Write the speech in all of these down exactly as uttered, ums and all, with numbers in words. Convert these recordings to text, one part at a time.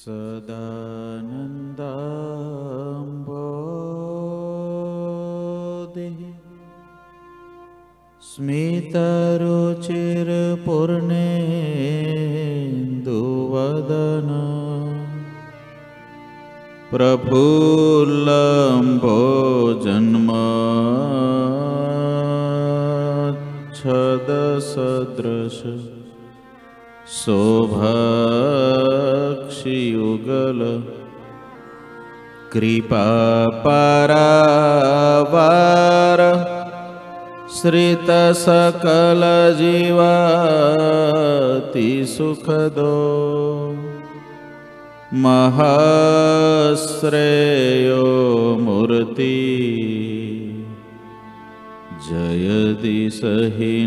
સદાનંદાંબોધિ સ્મિતરુચિરપૂર્ણેન્દુવદન પ્રફુલ્લંભોજન્મચ્છદસદૃશ શોભાક્ષિયુગલ કૃપાપારાવાર શ્રિત સકલ જીવાતિ સુખદો મહાશ્રેયો મૂર્તિ જયતિ સહિ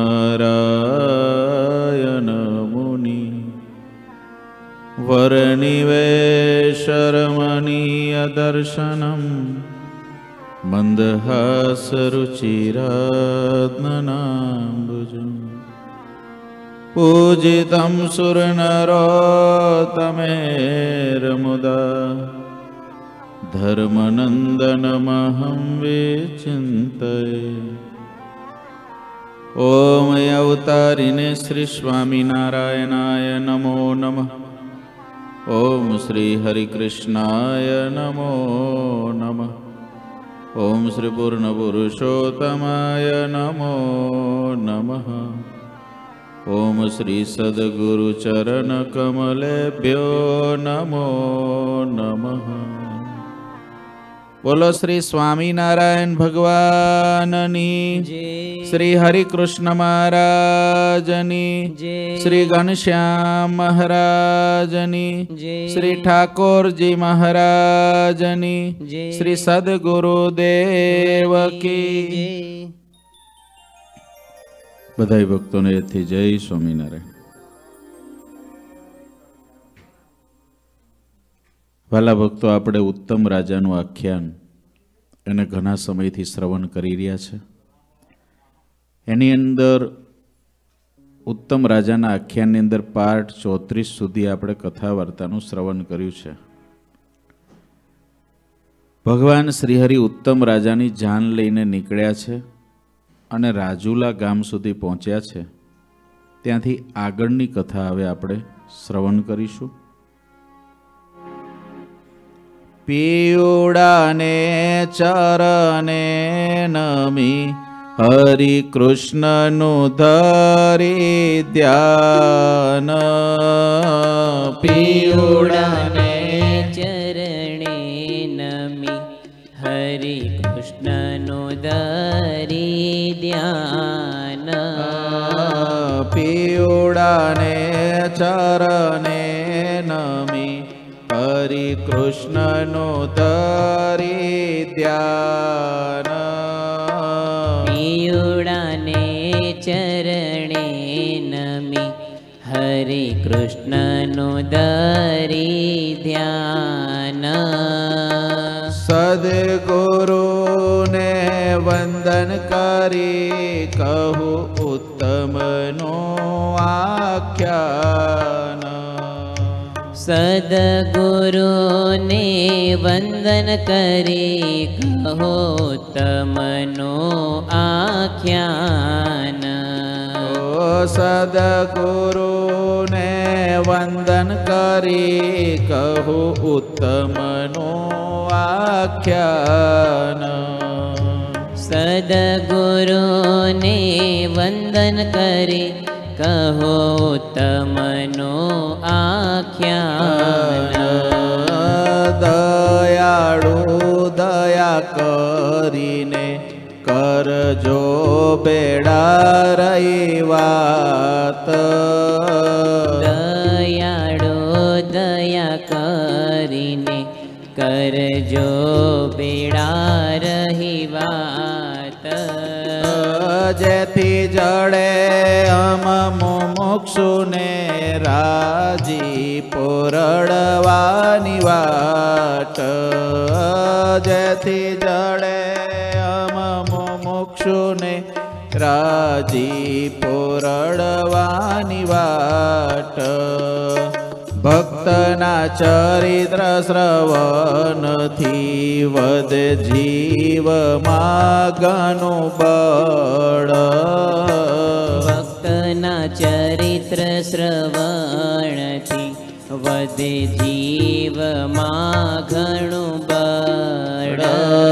નારાયણ મુનિ વરનિવેશરમણીય દર્શનમ મંદહાસરુચિરાત્મનાંબુજં પૂજિतं સુરનરોત્તમેર્મુદા ધર્મનંદનમહં વિચિંતયે. ઓમ અવતારિને શ્રી સ્વામિનારાયણાય નમો નમઃ. ઓમ શ્રી હરિકૃષ્ણાય નમો નમઃ. ઓમ શ્રી પૂર્ણ પુરુષોત્તમાય નમો નમઃ. ઓમ શ્રી સદગુરુ ચરણ કમલેભ્યો નમો નમઃ. બોલો શ્રી સ્વામિનારાયણ ભગવાનની, શ્રી હરિકૃષ્ણ મહારાજની, શ્રી ઘનશ્યામ મહારાજની, શ્રી ઠાકોરજી મહારાજની, શ્રી સદગુરુદેવ કી. બધાય ભક્તોને એથી જય સ્વામિનારાયણ. વાલા ભક્તો, આપણે ઉત્તમ રાજાનું આખ્યાન એને ઘણા સમયથી શ્રવણ કરી રહ્યા છે. એની અંદર ઉત્તમ રાજાના આખ્યાનની અંદર પાર્ટ ચોત્રીસ સુધી આપણે કથા વાર્તાનું શ્રવણ કર્યું છે. ભગવાન શ્રીહરિ ઉત્તમ રાજાની જાન લઈને નીકળ્યા છે અને રાજુલા ગામ સુધી પહોંચ્યા છે. ત્યાંથી આગળની કથા હવે આપણે શ્રવણ કરીશું. પીયુડાને ચરણે નમી હરિ કૃષ્ણનું ધરી ધ્યાન. પીયુડાને ચરણે નમી હરિ કૃષ્ણનું ધરી ધ્યાન. પીયુડાને ચરણે નમી હરિ કૃષ્ણનું ધરી ધ્યાન. પીયુડાને ચરણે નમી હરિ કૃષ્ણનું ધરી ધ્યાન. સદગુરુને વંદન કરી કહું ઉત્તમનો આખ્યાન. સદગુરુને વંદન કરી કહો તમનો આખ્યાન. સદગુરુને વંદન કરી કહું ઉત્તમનો આખ્યાન. સદગુરુને વંદન કરી કહો તમનો આખ્યાન. દયાળુ દયા કરીને કરજો બેડા રહી વાત. દયાળુ દયા કરીને કરજો બેડા રહી વાત. જેથી જડે અમ મુમુક્ષુને રાજી પોરડવાની વાટ. જેથી જડે અમ મુમુક્ષુને રાજી પોરડવાની વાટ. ભક્તના ચરિત્ર શ્રવણથી વધે જીવમાં ઘણું બળ. ભક્તના ચરિત્ર શ્રવણથી વધે જીવમાં ઘણું બળ.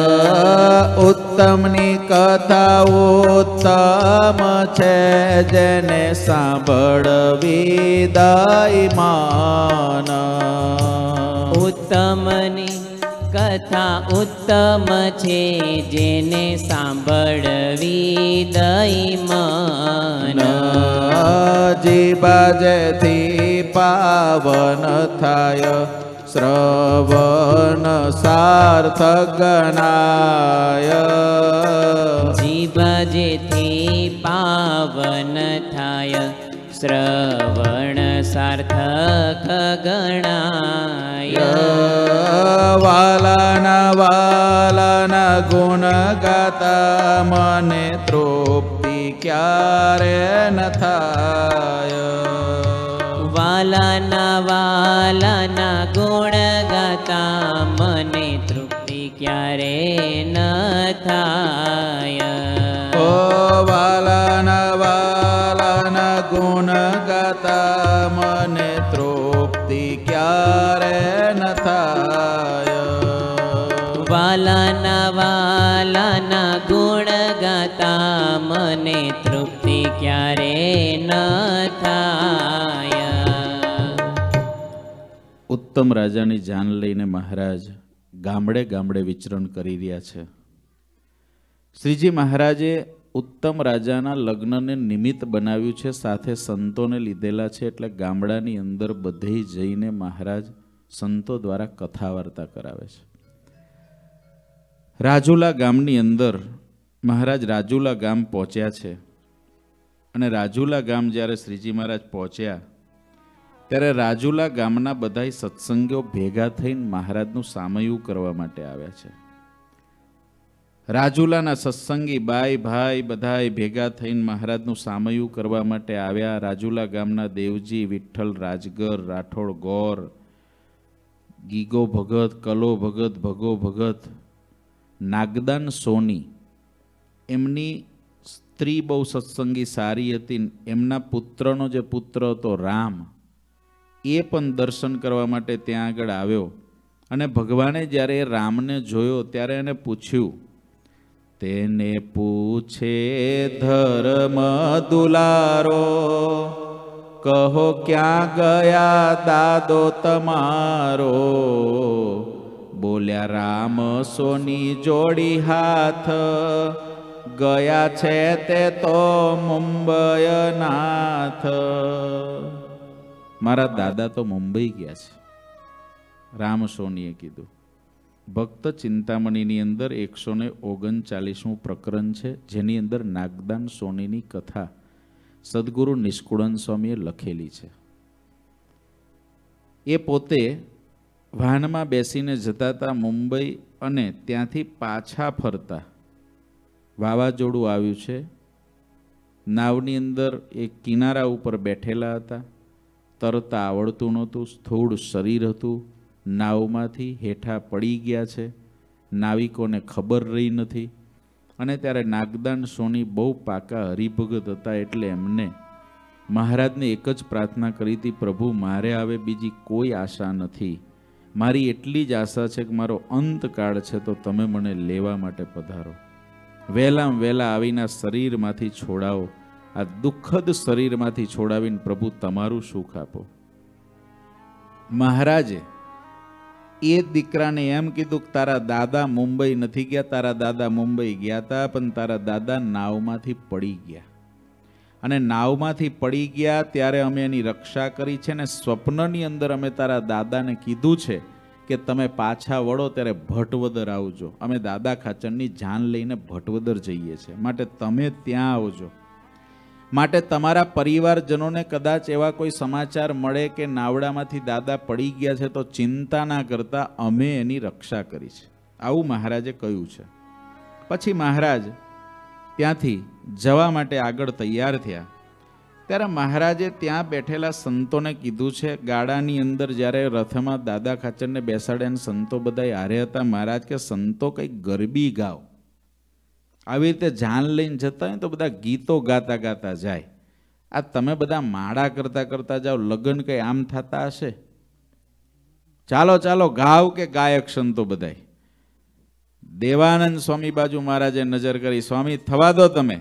ઉત્તમની કથા ઉત્તમ છે, જેને સાંભળવી દયમાન. ઉત્તમની કથા ઉત્તમ છે, જેને સાંભળવી દયમાન. જીભ જેથી પાવન થાય, શ્રવણ સાર્થક ગણાય. જીભ જેથી પાવન થાય, શ્રવણ સાર્થક ગણાય. વાલાના વાલાના ગુણ ગાતા મને તૃપ્તિ ક્યારે ન થાય. વાલાના વાલાના ગુણ ગાતા મને તૃપ્તિ ક્યારે ન થાય. ઓ વાલાના વાલાના ગુણ ગાતા મને તૃપ્તિ ક્યારે ન થાય. વાલાના વાલાના ગુણ ગાતા મને તૃપ્તિ ક્યારે ન થાય. ઉત્તમ રાજાની જાન લઈને મહારાજ ગામડે ગામડે વિચરણ કરી રહ્યા છે. શ્રીજી મહારાજે ઉત્તમ રાજાના લગ્નને નિમિત્ત બનાવ્યું છે, સાથે સંતોને લીધેલા છે, એટલે ગામડાની અંદર બધે જઈને મહારાજ સંતો દ્વારા કથા વાર્તા કરાવે છે. રાજુલા ગામની અંદર મહારાજ રાજુલા ગામ પહોંચ્યા છે, અને રાજુલા ગામ જ્યારે શ્રીજી મહારાજ પહોંચ્યા ત્યારે રાજુલા ગામના બધાય સત્સંગીઓ ભેગા થઈને મહારાજનું સામયું કરવા માટે આવ્યા છે. રાજુલાના સત્સંગી બાઈ ભાઈ બધાય ભેગા થઈને મહારાજનું સામયું કરવા માટે આવ્યા. રાજુલા ગામના દેવજી, વિઠ્ઠલ, રાજગર, રાઠોડ, ગોર, ગીગો ભગત, કલો ભગત, ભગો ભગત, નાગદાન સોની, એમની સ્ત્રી બહુ સત્સંગી સારી હતી. એમના પુત્રનો જે પુત્ર હતો રામ, એ પણ દર્શન કરવા માટે ત્યાં આગળ આવ્યો. અને ભગવાને જ્યારે રામને જોયો ત્યારે એને પૂછ્યું, તેને પૂછે ધર્મ દુલારો, કહો ક્યાં ગયા દાદો તમારો. બોલ્યા રામ સોની જોડી હાથ, ગયા છે તે તો મુંબઈ નાથ. મારા દાદા તો મુંબઈ ગયા છે, રામ સોનીએ કીધું. ભક્ત ચિંતામણીની અંદર એકસો ને ઓગણચાલીસમું પ્રકરણ છે, જેની અંદર નાગદાન સોનીની કથા સદગુરુ નિષ્કુળાનંદ સ્વામીએ લખેલી છે. એ પોતે વાહનમાં બેસીને જતા હતા મુંબઈ, અને ત્યાંથી પાછા ફરતા વાવાઝોડું આવ્યું છે. નાવની અંદર એક કિનારા ઉપર બેઠેલા હતા, તરતા આવડતું નહોતું, સ્થૂળ શરીર હતું. નાવમાંથી હેઠા પડી ગયા છે, નાવિકોને ખબર રહી નથી. અને ત્યારે નાગદાન સોની બહુ પાકા હરિભગત હતા, એટલે એમને મહારાજને એક જ પ્રાર્થના કરી હતી, પ્રભુ મારે હવે બીજી કોઈ આશા નથી, મારી એટલી જ આશા છે કે મારો અંતકાળ છે તો તમે મને લેવા માટે પધારો, વહેલામાં વહેલા આવીને શરીરમાંથી છોડાવો, આ દુઃખદ શરીરમાંથી છોડાવીને પ્રભુ તમારું સુખ આપો. મહારાજે એ દીકરાને એમ કીધું કે તારા દાદા મુંબઈ નથી ગયા, તારા દાદા મુંબઈ ગયા હતા, પણ તારા દાદા નાવમાંથી પડી ગયા, અને નાવમાંથી પડી ગયા ત્યારે અમે એની રક્ષા કરી છે, ને સ્વપ્નની અંદર અમે તારા દાદાને કીધું છે કે તમે પાછા વળો ત્યારે ભટવદર આવજો. અમે દાદા ખાચરની જાન લઈને ભટવદર જઈએ છીએ, માટે તમે ત્યાં આવજો. માટે તમારા પરિવારજનોને કદાચ એવા કોઈ સમાચાર મળે કે નાવડામાંથી દાદા પડી ગયા છે તો ચિંતા ના કરતા, અમે એની રક્ષા કરી છે. આવું મહારાજે કહ્યું છે. પછી મહારાજ ત્યાંથી જવા માટે આગળ તૈયાર થયા. ત્યારે મહારાજે ત્યાં બેઠેલા સંતોને કીધું છે, ગાડાની અંદર જ્યારે રથમાં દાદા ખાચરને બેસાડ્યા અને સંતો બધા હારે હતા, મહારાજ કે સંતો કંઈક ગરબી ગાઓ. આવી રીતે જાન લઈને જતા હોય તો બધા ગીતો ગાતા ગાતા જાય. આ તમે બધા માળા કરતા કરતા જાઓ, લગ્ન કંઈ આમ થતા હશે? ચાલો ચાલો ગાવ કે ગાયક સંતો બધાય. દેવાનંદ સ્વામી બાજુ મહારાજે નજર કરી, સ્વામી થવા દો તમે.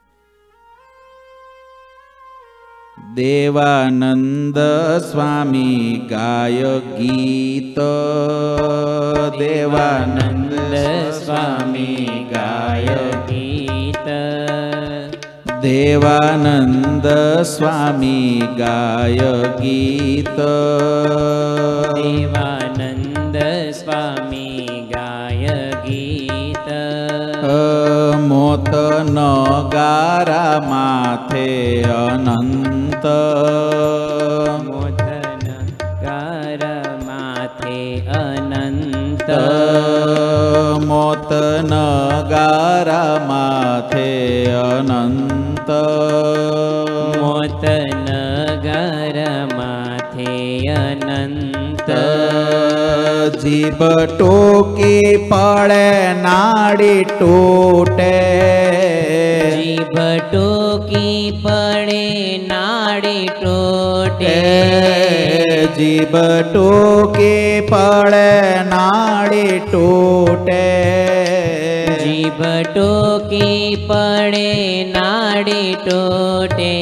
દેવાનંદ સ્વામી ગાય ગીત, દેવાનંદ સ્વામી ગાય ગીત, દેવાનંદ સ્વામી ગાય ગીત, દેવાનંદ સ્વામી ગાય ગીત. મોત નગારા માથે અનંત, મોતન ગાર માથે અનંત, મોત નગારા માથે અનંત, મોતન ગાર માથે અનંત. જીભ ટોકી પડે નાડી તૂટે, જીભ ટોકી પડે નાડી તૂટે, જીભ ટોકી પડે નાડી તૂટે, જીભ ટોકી પડે નાડી તૂટે.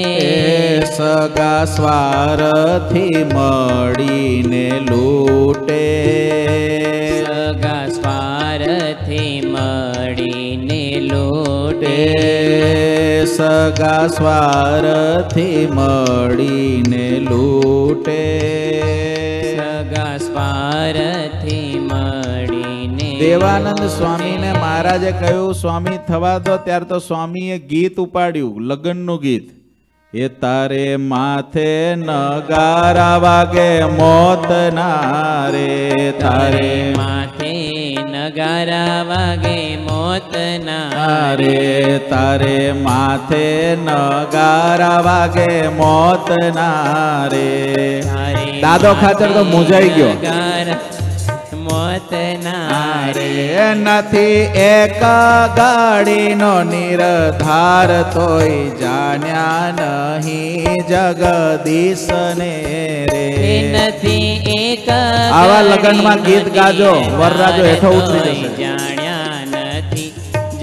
સગા સ્વારથી મળીને લૂટે, સગા સ્વારથી મળીને લૂટે, સગા સ્વારથી મળીને લૂટે, સગા સ્વારથી મળીને. દેવાનંદ સ્વામીને મહારાજે કહ્યું, સ્વામી થવા દો. ત્યારે તો સ્વામીએ ગીત ઉપાડ્યું, લગ્નનું ગીત. એ તારે માથે નગારા વાગે મોત ના રે, તારે માથે નગારા વાગે મોત ના રે, તારે માથે નગારા વાગે મોત ના રે. દાદો ખાચર તો મૂંઝાઈ ગયો. મોત ના રે. નથી એક ગાડીનો નિર્ધાર, તોય જાણ્યા નહીં જગદીશને રે. નથી એક આવા લગ્નમાં ગીત ગાજો, વરરાજો હેઠો ઉતરી જશે. જાણ્યા નથી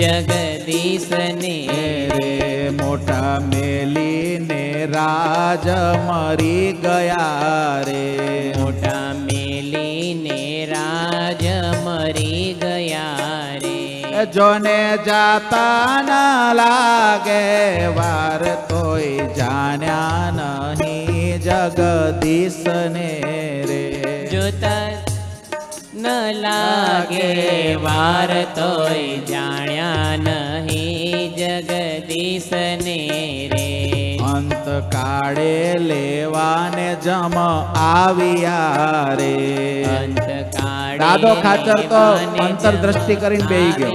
જગદીશને રે. મોટા મેલીને રાજ મરી ગયા રે, મોટા મેલીને રાજ મરી ગયા રે. જોને જાતા ના લાગે વાર, તોય જાણ્યા નહીં જગદીશને રે. જોતા ન લાગે વાર, તોય જાણ્યા નહીં જગદીશને રે. અંત કાળે લેવાને જમ આવ્યા રે. અંત કાળે દાદો ખાચર તો અંતરદ્રષ્ટિ કરીને બેહી ગયો.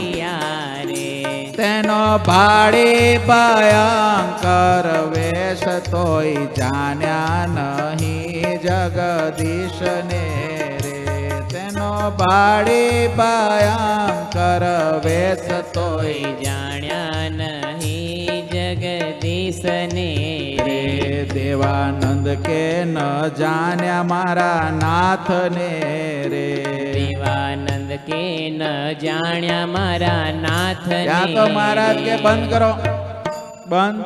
તેનો ભાડી ભયંકર વેશ, તોય જાણ્યા નહીં જગદીશને રે. તેનો ભાડી ભયંકર વેશ, તોય જાણ્યા નહીં જગદીશને રે. દેવાનંદ કે ન જાણ્યા મારા નાથને રે. દેવાનંદ કે ન જાણ્યા મારા નાથને. ત્યાં તો મહારાજ કે બંધ કરો, બંધ.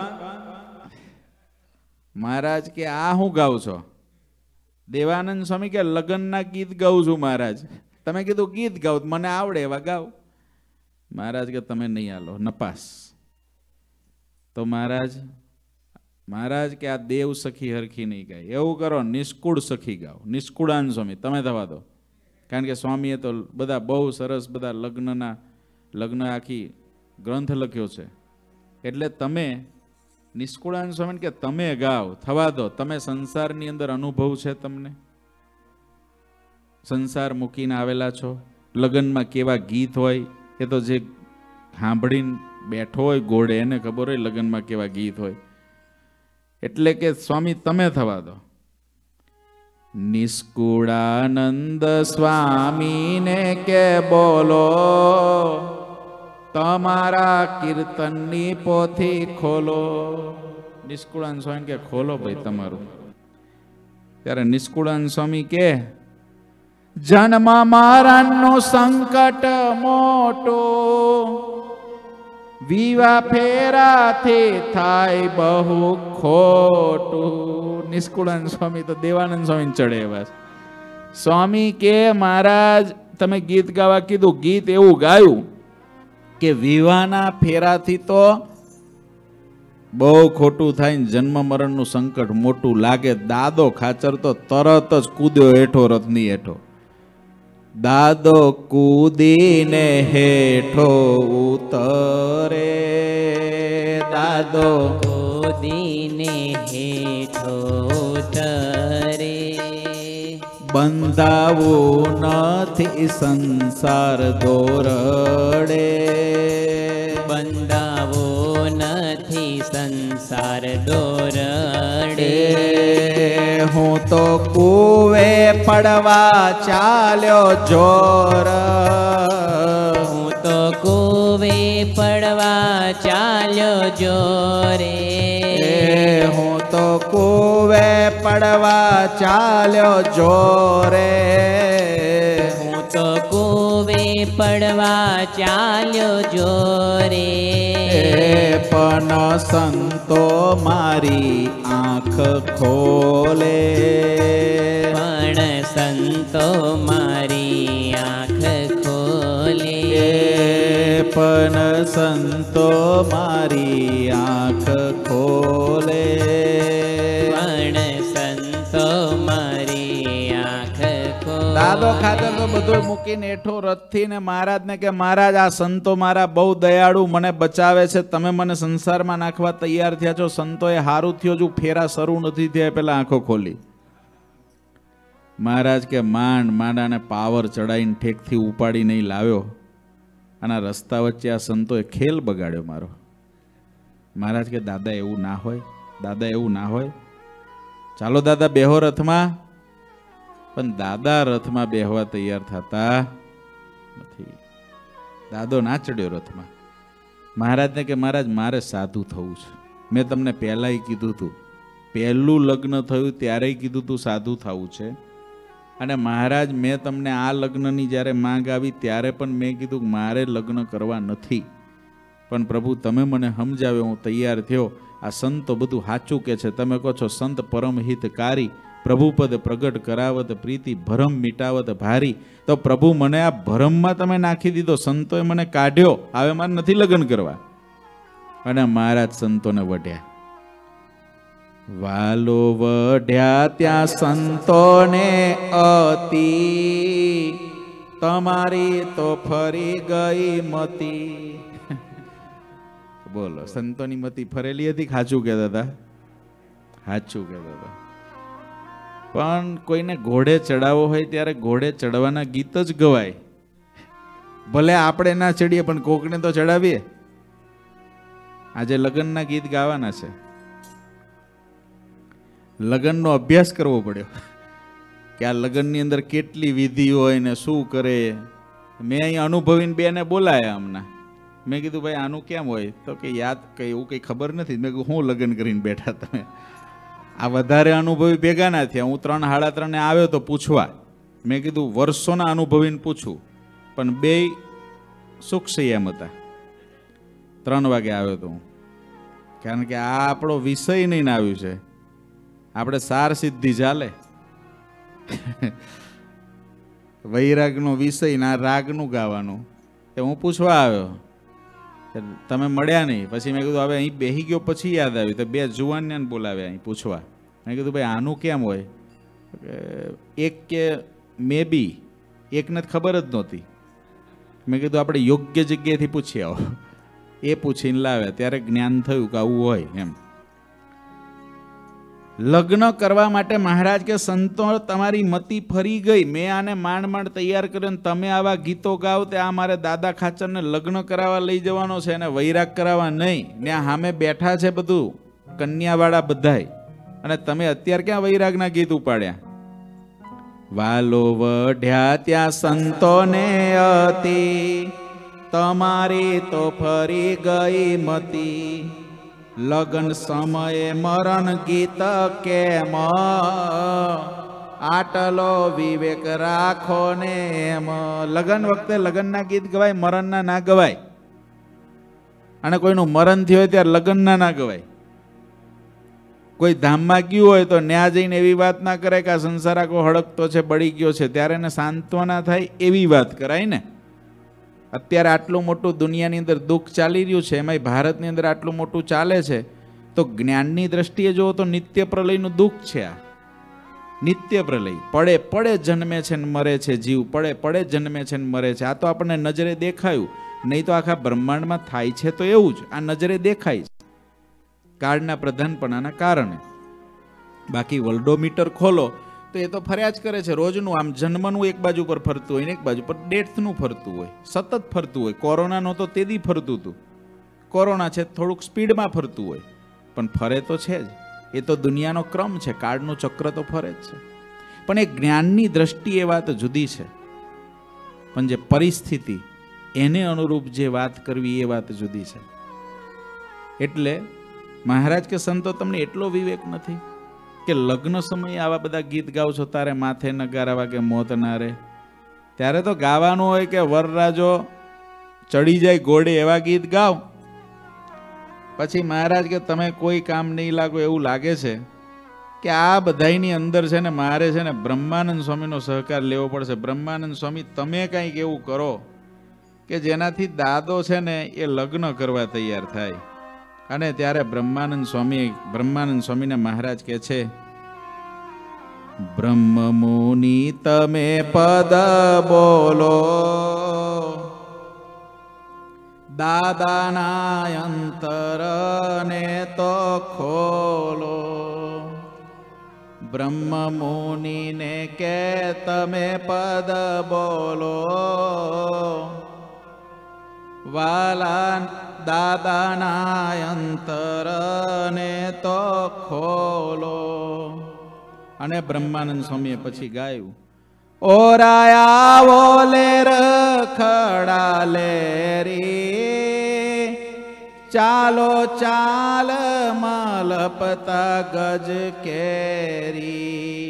મહારાજ કે આ હું ગાઉં છો? દેવાનંદ સ્વામી કે લગ્નના ગીત ગાઉં છું મહારાજ. તમે કીધું ગીત ગાવ, મને આવડે એવા ગાવ. મહારાજ કે તમે નહીં હાલો, નપાસ. તો મહારાજ મહારાજ કે આ દેવ સખી હરખી નહીં ગાય, એવું કરો નિષ્કુળ સખી ગાઓ. નિષ્કુળાન સ્વામી તમે થવા દો. કારણ કે સ્વામીએ તો બધા બહુ સરસ બધા લગ્નના લગ્ન આખી ગ્રંથ લખ્યો છે. એટલે તમે નિષ્કુળાન સ્વામી કે તમે ગાઓ, થવા દો. તમે સંસારની અંદર અનુભવ છે તમને, સંસાર મૂકીને આવેલા છો. લગ્નમાં કેવા ગીત હોય એ તો જે સાંભળીને બેઠો હોય ઘોડે એને ખબર હોય લગ્નમાં કેવા ગીત હોય. એટલે કે સ્વામી તમે થવા દો. નિષ્કુળાનંદ સ્વામીને કે બોલો, તમારા કીર્તનની પોથી ખોલો. નિષ્કુળાનંદ સ્વામી કે ખોલો ભાઈ તમારું. ત્યારે નિષ્કુળાનંદ સ્વામી કે જન્મ મરણનું સંકટ મોટું, વિવા ફેરાથી થાય બહુ ખોટું. નિષ્કુળાનંદ સ્વામી તો દેવાનંદ સ્વામી ચડે એવા. સ્વામી કે મહારાજ તમે ગીત ગાવા કીધું, ગીત એવું ગાયું કે વિવાહના ફેરાથી તો બહુ ખોટું થાય ને જન્મ મરણનું સંકટ મોટું લાગે. દાદો ખાચર તો તરત જ કૂદ્યો હેઠો રથની હેઠો. દાદો કૂદીને હેઠો ઉતરે, દાદો કૂદીને હેઠો ઉતરે. બંધાવું નથી સંસાર દોરડે, બંધાવો નથી સંસાર દોરડે. હું તો કૂવે પડવા ચાલ્યો જોર, હું તો કૂવે પડવા ચાલ્યો જોરે. હું તો કૂવે પડવા ચાલ્યો જોરે, હું તો કૂવે પડવા ચાલ્યો જોરે. પણ સંતો મારી આંખ ખોલે, પણ સંતો મારી આંખ ખોલે. પણ સંતો મારી આંખ ખોલે, પણ સંતો મારી આંખ ખોલે. દાદો ખાતર તો બધું મૂકીને હેઠો રથથી ને મહારાજને કે મહારાજ આ સંતો મારા બહુ દયાળુ, મને બચાવે છે, તમે મને સંસારમાં નાખવા તૈયાર થયા છો. સંતોએ હારું થયો જો ફેરા શરૂ નથી થયા પેલા આંખો ખોલી. મહારાજ કે માંડ માંડાને પાવર ચડાવીને ઠેકથી ઉપાડી નહીં લાવ્યો. આના રસ્તા વચ્ચે આ સંતોએ ખેલ બગાડ્યો મારો. મહારાજ કે દાદા એવું ના હોય, દાદા એવું ના હોય. ચાલો દાદા બેહો રથમાં. પણ દાદા રથમાં બેહવા તૈયાર થતા નથી. દાદો ના ચડ્યો રથમાં. મહારાજને કે મહારાજ મારે સાધુ થવું છે. મેં તમને પહેલાંય કીધું હતું, પહેલું લગ્ન થયું ત્યારે કીધું હતું સાધુ થવું છે. અને મહારાજ મેં તમને આ લગ્નની જ્યારે માંગ આવી ત્યારે પણ મેં કીધું કે મારે લગ્ન કરવા નથી. પણ પ્રભુ તમે મને સમજાવ્યો, હું તૈયાર થયો. આ સંતો બધું સાચું કે છે. તમે કહો છો સંત પરમ હિતકારી, પ્રભુપદ પ્રગટ કરાવત પ્રીતિ ભરમ મિટાવત ભારી. તો પ્રભુ મને આ ભરમમાં તમે નાખી દીધો, સંતોએ મને કાઢ્યો, હવે મારે નથી લગ્ન કરવા. અને મહારાજ સંતોને વઢ્યા. વાલો વઢ્યા ત્યાં સંતોને અતિ, તમારી તો ફરી ગઈ મતી. બોલો, સંતોની મતી ફરેલી હતી? સાચું કહેતા હતા, સાચું કહેતા હતા. પણ કોઈને ઘોડે ચડાવવો હોય ત્યારે ઘોડે ચડવાના ગીત જ ગવાય. ભલે આપણે ના ચડીએ પણ કોકને તો ચડાવીએ. આજે લગ્નના ગીત ગાવાના છે. લગ્નનો અભ્યાસ કરવો પડ્યો કે આ લગ્નની અંદર કેટલી વિધિ હોય ને શું કરે. મેં અહીં અનુભવીને બેને બોલાયા હમણાં. મેં કીધું ભાઈ આનું કેમ હોય? તો કે યાદ કંઈ એવું કંઈ ખબર નથી. મેં કીધું હું લગ્ન કરીને બેઠા તમે? આ વધારે અનુભવી ભેગા ના થયા. હું ત્રણ સાડા ત્રણે આવ્યો તો પૂછવા. મેં કીધું વર્ષોના અનુભવીને પૂછું, પણ બે સુખ સંયમ હતા. ત્રણ વાગે આવ્યો તો હું, કારણ કે આ આપણો વિષય નહીં આવ્યું છે. આપણે સાર સિદ્ધિ ચાલે, વૈરાગનો વિષય ના રાગનું ગાવાનું. એ હું પૂછવા આવ્યો, તમે મળ્યા નહીં. પછી મેં કીધું હવે અહીં બેસી ગયો પછી યાદ આવ્યું તો બે જુવાનને બોલાવ્યા અહીં પૂછવા. મેં કીધું ભાઈ આનું કેમ હોય? એક કે મે બી એકને ખબર જ નહોતી. મેં કીધું આપણે યોગ્ય જગ્યાએથી પૂછી આવો. એ પૂછીને લાવ્યા ત્યારે જ્ઞાન થયું કે આવું હોય એમ. લગ્ન કરવા માટે મહારાજ કે સંતો તમારી મતી ફરી ગઈ, મેં આને માંડ માંડ તૈયાર કર્યો ને તમે આવા ગીતો ગાવ તે આ મારે દાદા ખાચરને લગ્ન કરાવવા લઈ જવાનો છે અને વૈરાગ કરાવવા નહીં. ને સામે બેઠા છે બધું કન્યાવાળા બધાય. અને તમે અત્યારે ક્યાં વૈરાગના ગીત ઉપાડ્યા? વાલો વઢ્યા ત્યાં સંતોને અતિ, તમારી તો ફરી ગઈ મતી. લગ્ન સમયે મરણ ગીત કેમ, આટલો વિવેક રાખો ને એમ. લગ્ન વખતે લગ્નના ગીત ગવાય, મરણના ના ગવાય. અને કોઈનું મરણ થયું હોય ત્યારે લગ્નના ના ગવાય. કોઈ ધામમાં ગયું હોય તો ન્યા જઈને એવી વાત ના કરે કે આ સંસાર આખો હળકતો છે, બળી ગયો છે, ત્યારે એને સાંત્વના થાય એવી વાત કરાય ને. અત્યારે આટલું મોટું દુનિયાની અંદર દુઃખ ચાલી રહ્યું છે, એમાંય ભારતની અંદર આટલું મોટું ચાલે છે, તો જ્ઞાનની દ્રષ્ટિએ જુઓ તો નિત્ય પ્રલયનું દુઃખ છે. આ નિત્ય પ્રલય, પડે પડે જન્મે છે ને મરે છે જીવ, પડે પડે જન્મે છે ને મરે છે. આ તો આપણને નજરે દેખાયું, નહીં તો આખા બ્રહ્માંડમાં થાય છે તો એવું જ આ નજરે દેખાય છે, કાળના પ્રધાનપણાના કારણે. બાકી વર્લ્ડોમીટર ખોલો તો એ તો ફર્યા જ કરે છે રોજનું. આમ જન્મનું એક બાજુ પર ફરતું હોય ને એક બાજુ પર ડેથનું ફરતું હોય, સતત ફરતું હોય. કોરોનાનો તો તેદી ફરતું હતું, કોરોના છે થોડુંક સ્પીડમાં ફરતું હોય, પણ ફરે તો છે જ. એ તો દુનિયાનો ક્રમ છે, કાળનું ચક્ર તો ફરે જ છે. પણ એ જ્ઞાનની દ્રષ્ટિ એ વાત જુદી છે, પણ જે પરિસ્થિતિ એને અનુરૂપ જે વાત કરવી એ વાત જુદી છે. એટલે મહારાજ કે સંતો તમને એટલો વિવેક નથી કે લગ્ન સમયે આવા બધા ગીત ગાવ છો, તારે માથે નગારા વાગે મોત ના રે. ત્યારે તો ગાવાનું હોય કે વરરાજો ચડી જાય ઘોડે એવા ગીત ગાવ. પછી મહારાજ કે તમે કોઈ કામ નહીં લાગો એવું લાગે છે કે આ બધાની અંદર છે ને મારે છે ને બ્રહ્માનંદ સ્વામીનો સહકાર લેવો પડશે. બ્રહ્માનંદ સ્વામી તમે કંઈક એવું કરો કે જેનાથી દાદો છે ને એ લગ્ન કરવા તૈયાર થાય. અને ત્યારે બ્રહ્માનંદ સ્વામી બ્રહ્માનંદ સ્વામીને મહારાજ કહે છે, બ્રહ્મ મુનિ તમે પદ બોલો, દાદાના અંતરને તો ખોલો. બ્રહ્મ મુનિને કે તમે પદ બોલો, વાલા દાદાના અંતરને તો ખોલો. અને બ્રહ્માનંદ સ્વામીએ પછી ગાયું, ઓરાયા ઓલે રખડા લેરી, ચાલો ચાલ મલપતા ગજ કેરી.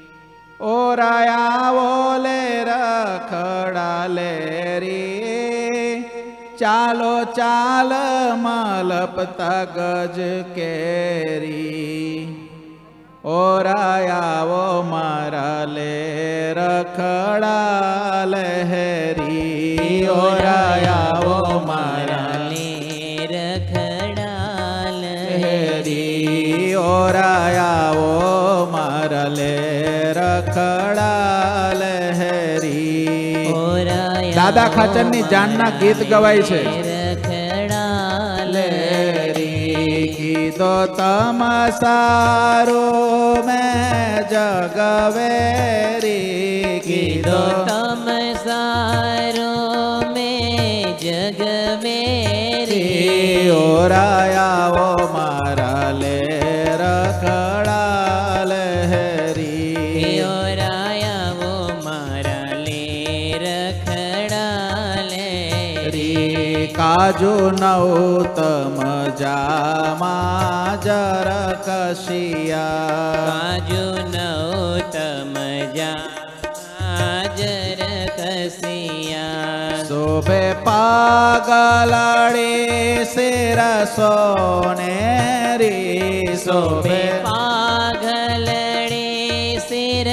ઓરાયા ઓલે રખડા લેરી, ચાલો ચાલ મલપતા ગજ કેરી. ઓરાયાવો મારા લે રખડા લહેરી, ઓરાયાવો મારા લે રખડા લહેરી. ઓરાયાવો મારા લે રખડા લહેરી. દાદા ખાચરની જાનના ગીત ગવાય છે. કીધો તમ સારો મેં જગવેરી, કીધો તમ સારો મેં જગવેરી. ઓરાયાવો મારા લે રખડા લહેરી. ઓરાયાવો મારા લે રખડા લહેરી. કાજુ નૌતમ જામા જર કશિયા, કાજુ નૌતમ જા જર કસિયા. શોભે પાગલાડી શિર સોનેરી, શોભે પાગલડી શિર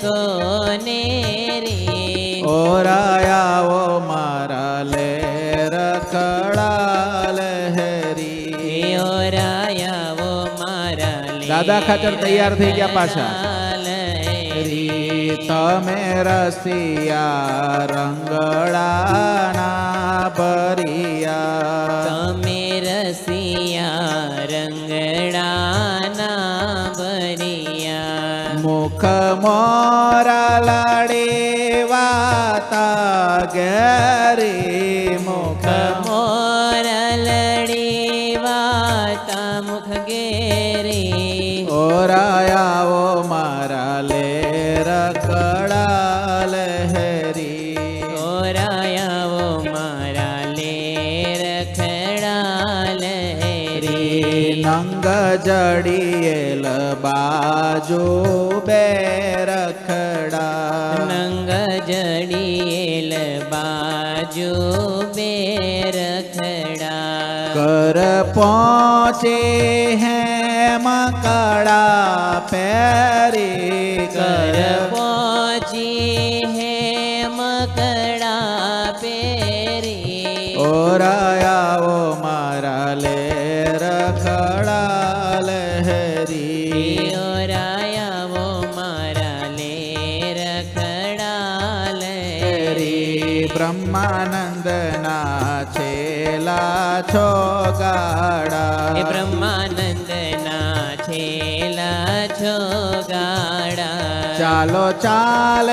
સોનેરી. ઓરાયાવો મારા લે રખડા લહેરી. ઓરાયાવો મારા લે દાદા ખાચર તૈયાર થઈ ગયા પાછા. તમે રસિયા રંગડાના ભરિયા, તમે રસિયા રંગડાના ભરિયા. મુખ મોરા લાડી વાતા ઘેરી, મુખ મોરા લડી વાતા મુખ ઘેરી. ઓરાયાવો મારા લેર કડા લહેરી, ઓરાયાવો મારા લેર ખડા લહેરી, નંગ જડીએલ બાજુ બે રખડા, નંગ જડીએલ બાજુ બે રખડા, કર પહોંચે હેમ કડા પહેરી, કર પહોંચી હેમ કડા પહેરી, ઓરાયાવો મારા લેર ખડા લહેરી, ઓરાયાવો મારા લેર ખડા લહેરી, બ્રહ્માનંદના છેલા છો ગાડા, એ બ્રહ્માનંદના છેલા છો ગાડા, ચાલો ચાલ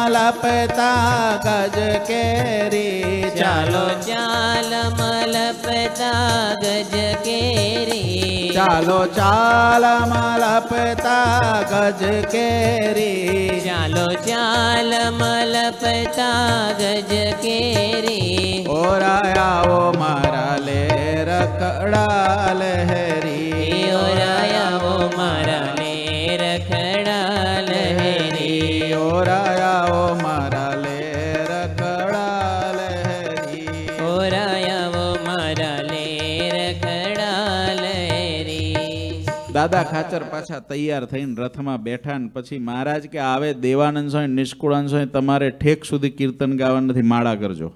મલપતા ગજ કેરી, ચાલો ચાલ મલપતા ગજ કેરી, ચાલો ચાલ મલપતા ગજ કેરી, ચાલો ચાલ મલપતા ગજ કેરી, ઓરાયાવો મારા લેર કડા લહેરી, ઓરાયાવો મારા લેર ખડા લહેરી, ઓરાયાવો મારા લેર કડા લહેરી, ઓરાયાવો મારા લેર ખડા લહેરી. દાદા ખાચર પાછા તૈયાર થઈને રથમાં બેઠા ને પછી મહારાજ કે આવે દેવાનંદ સ્વામી નિષ્કુળાનંદ સ્વામી તમારે ઠેક સુધી કીર્તન ગાવા નથી, માળા કરજો.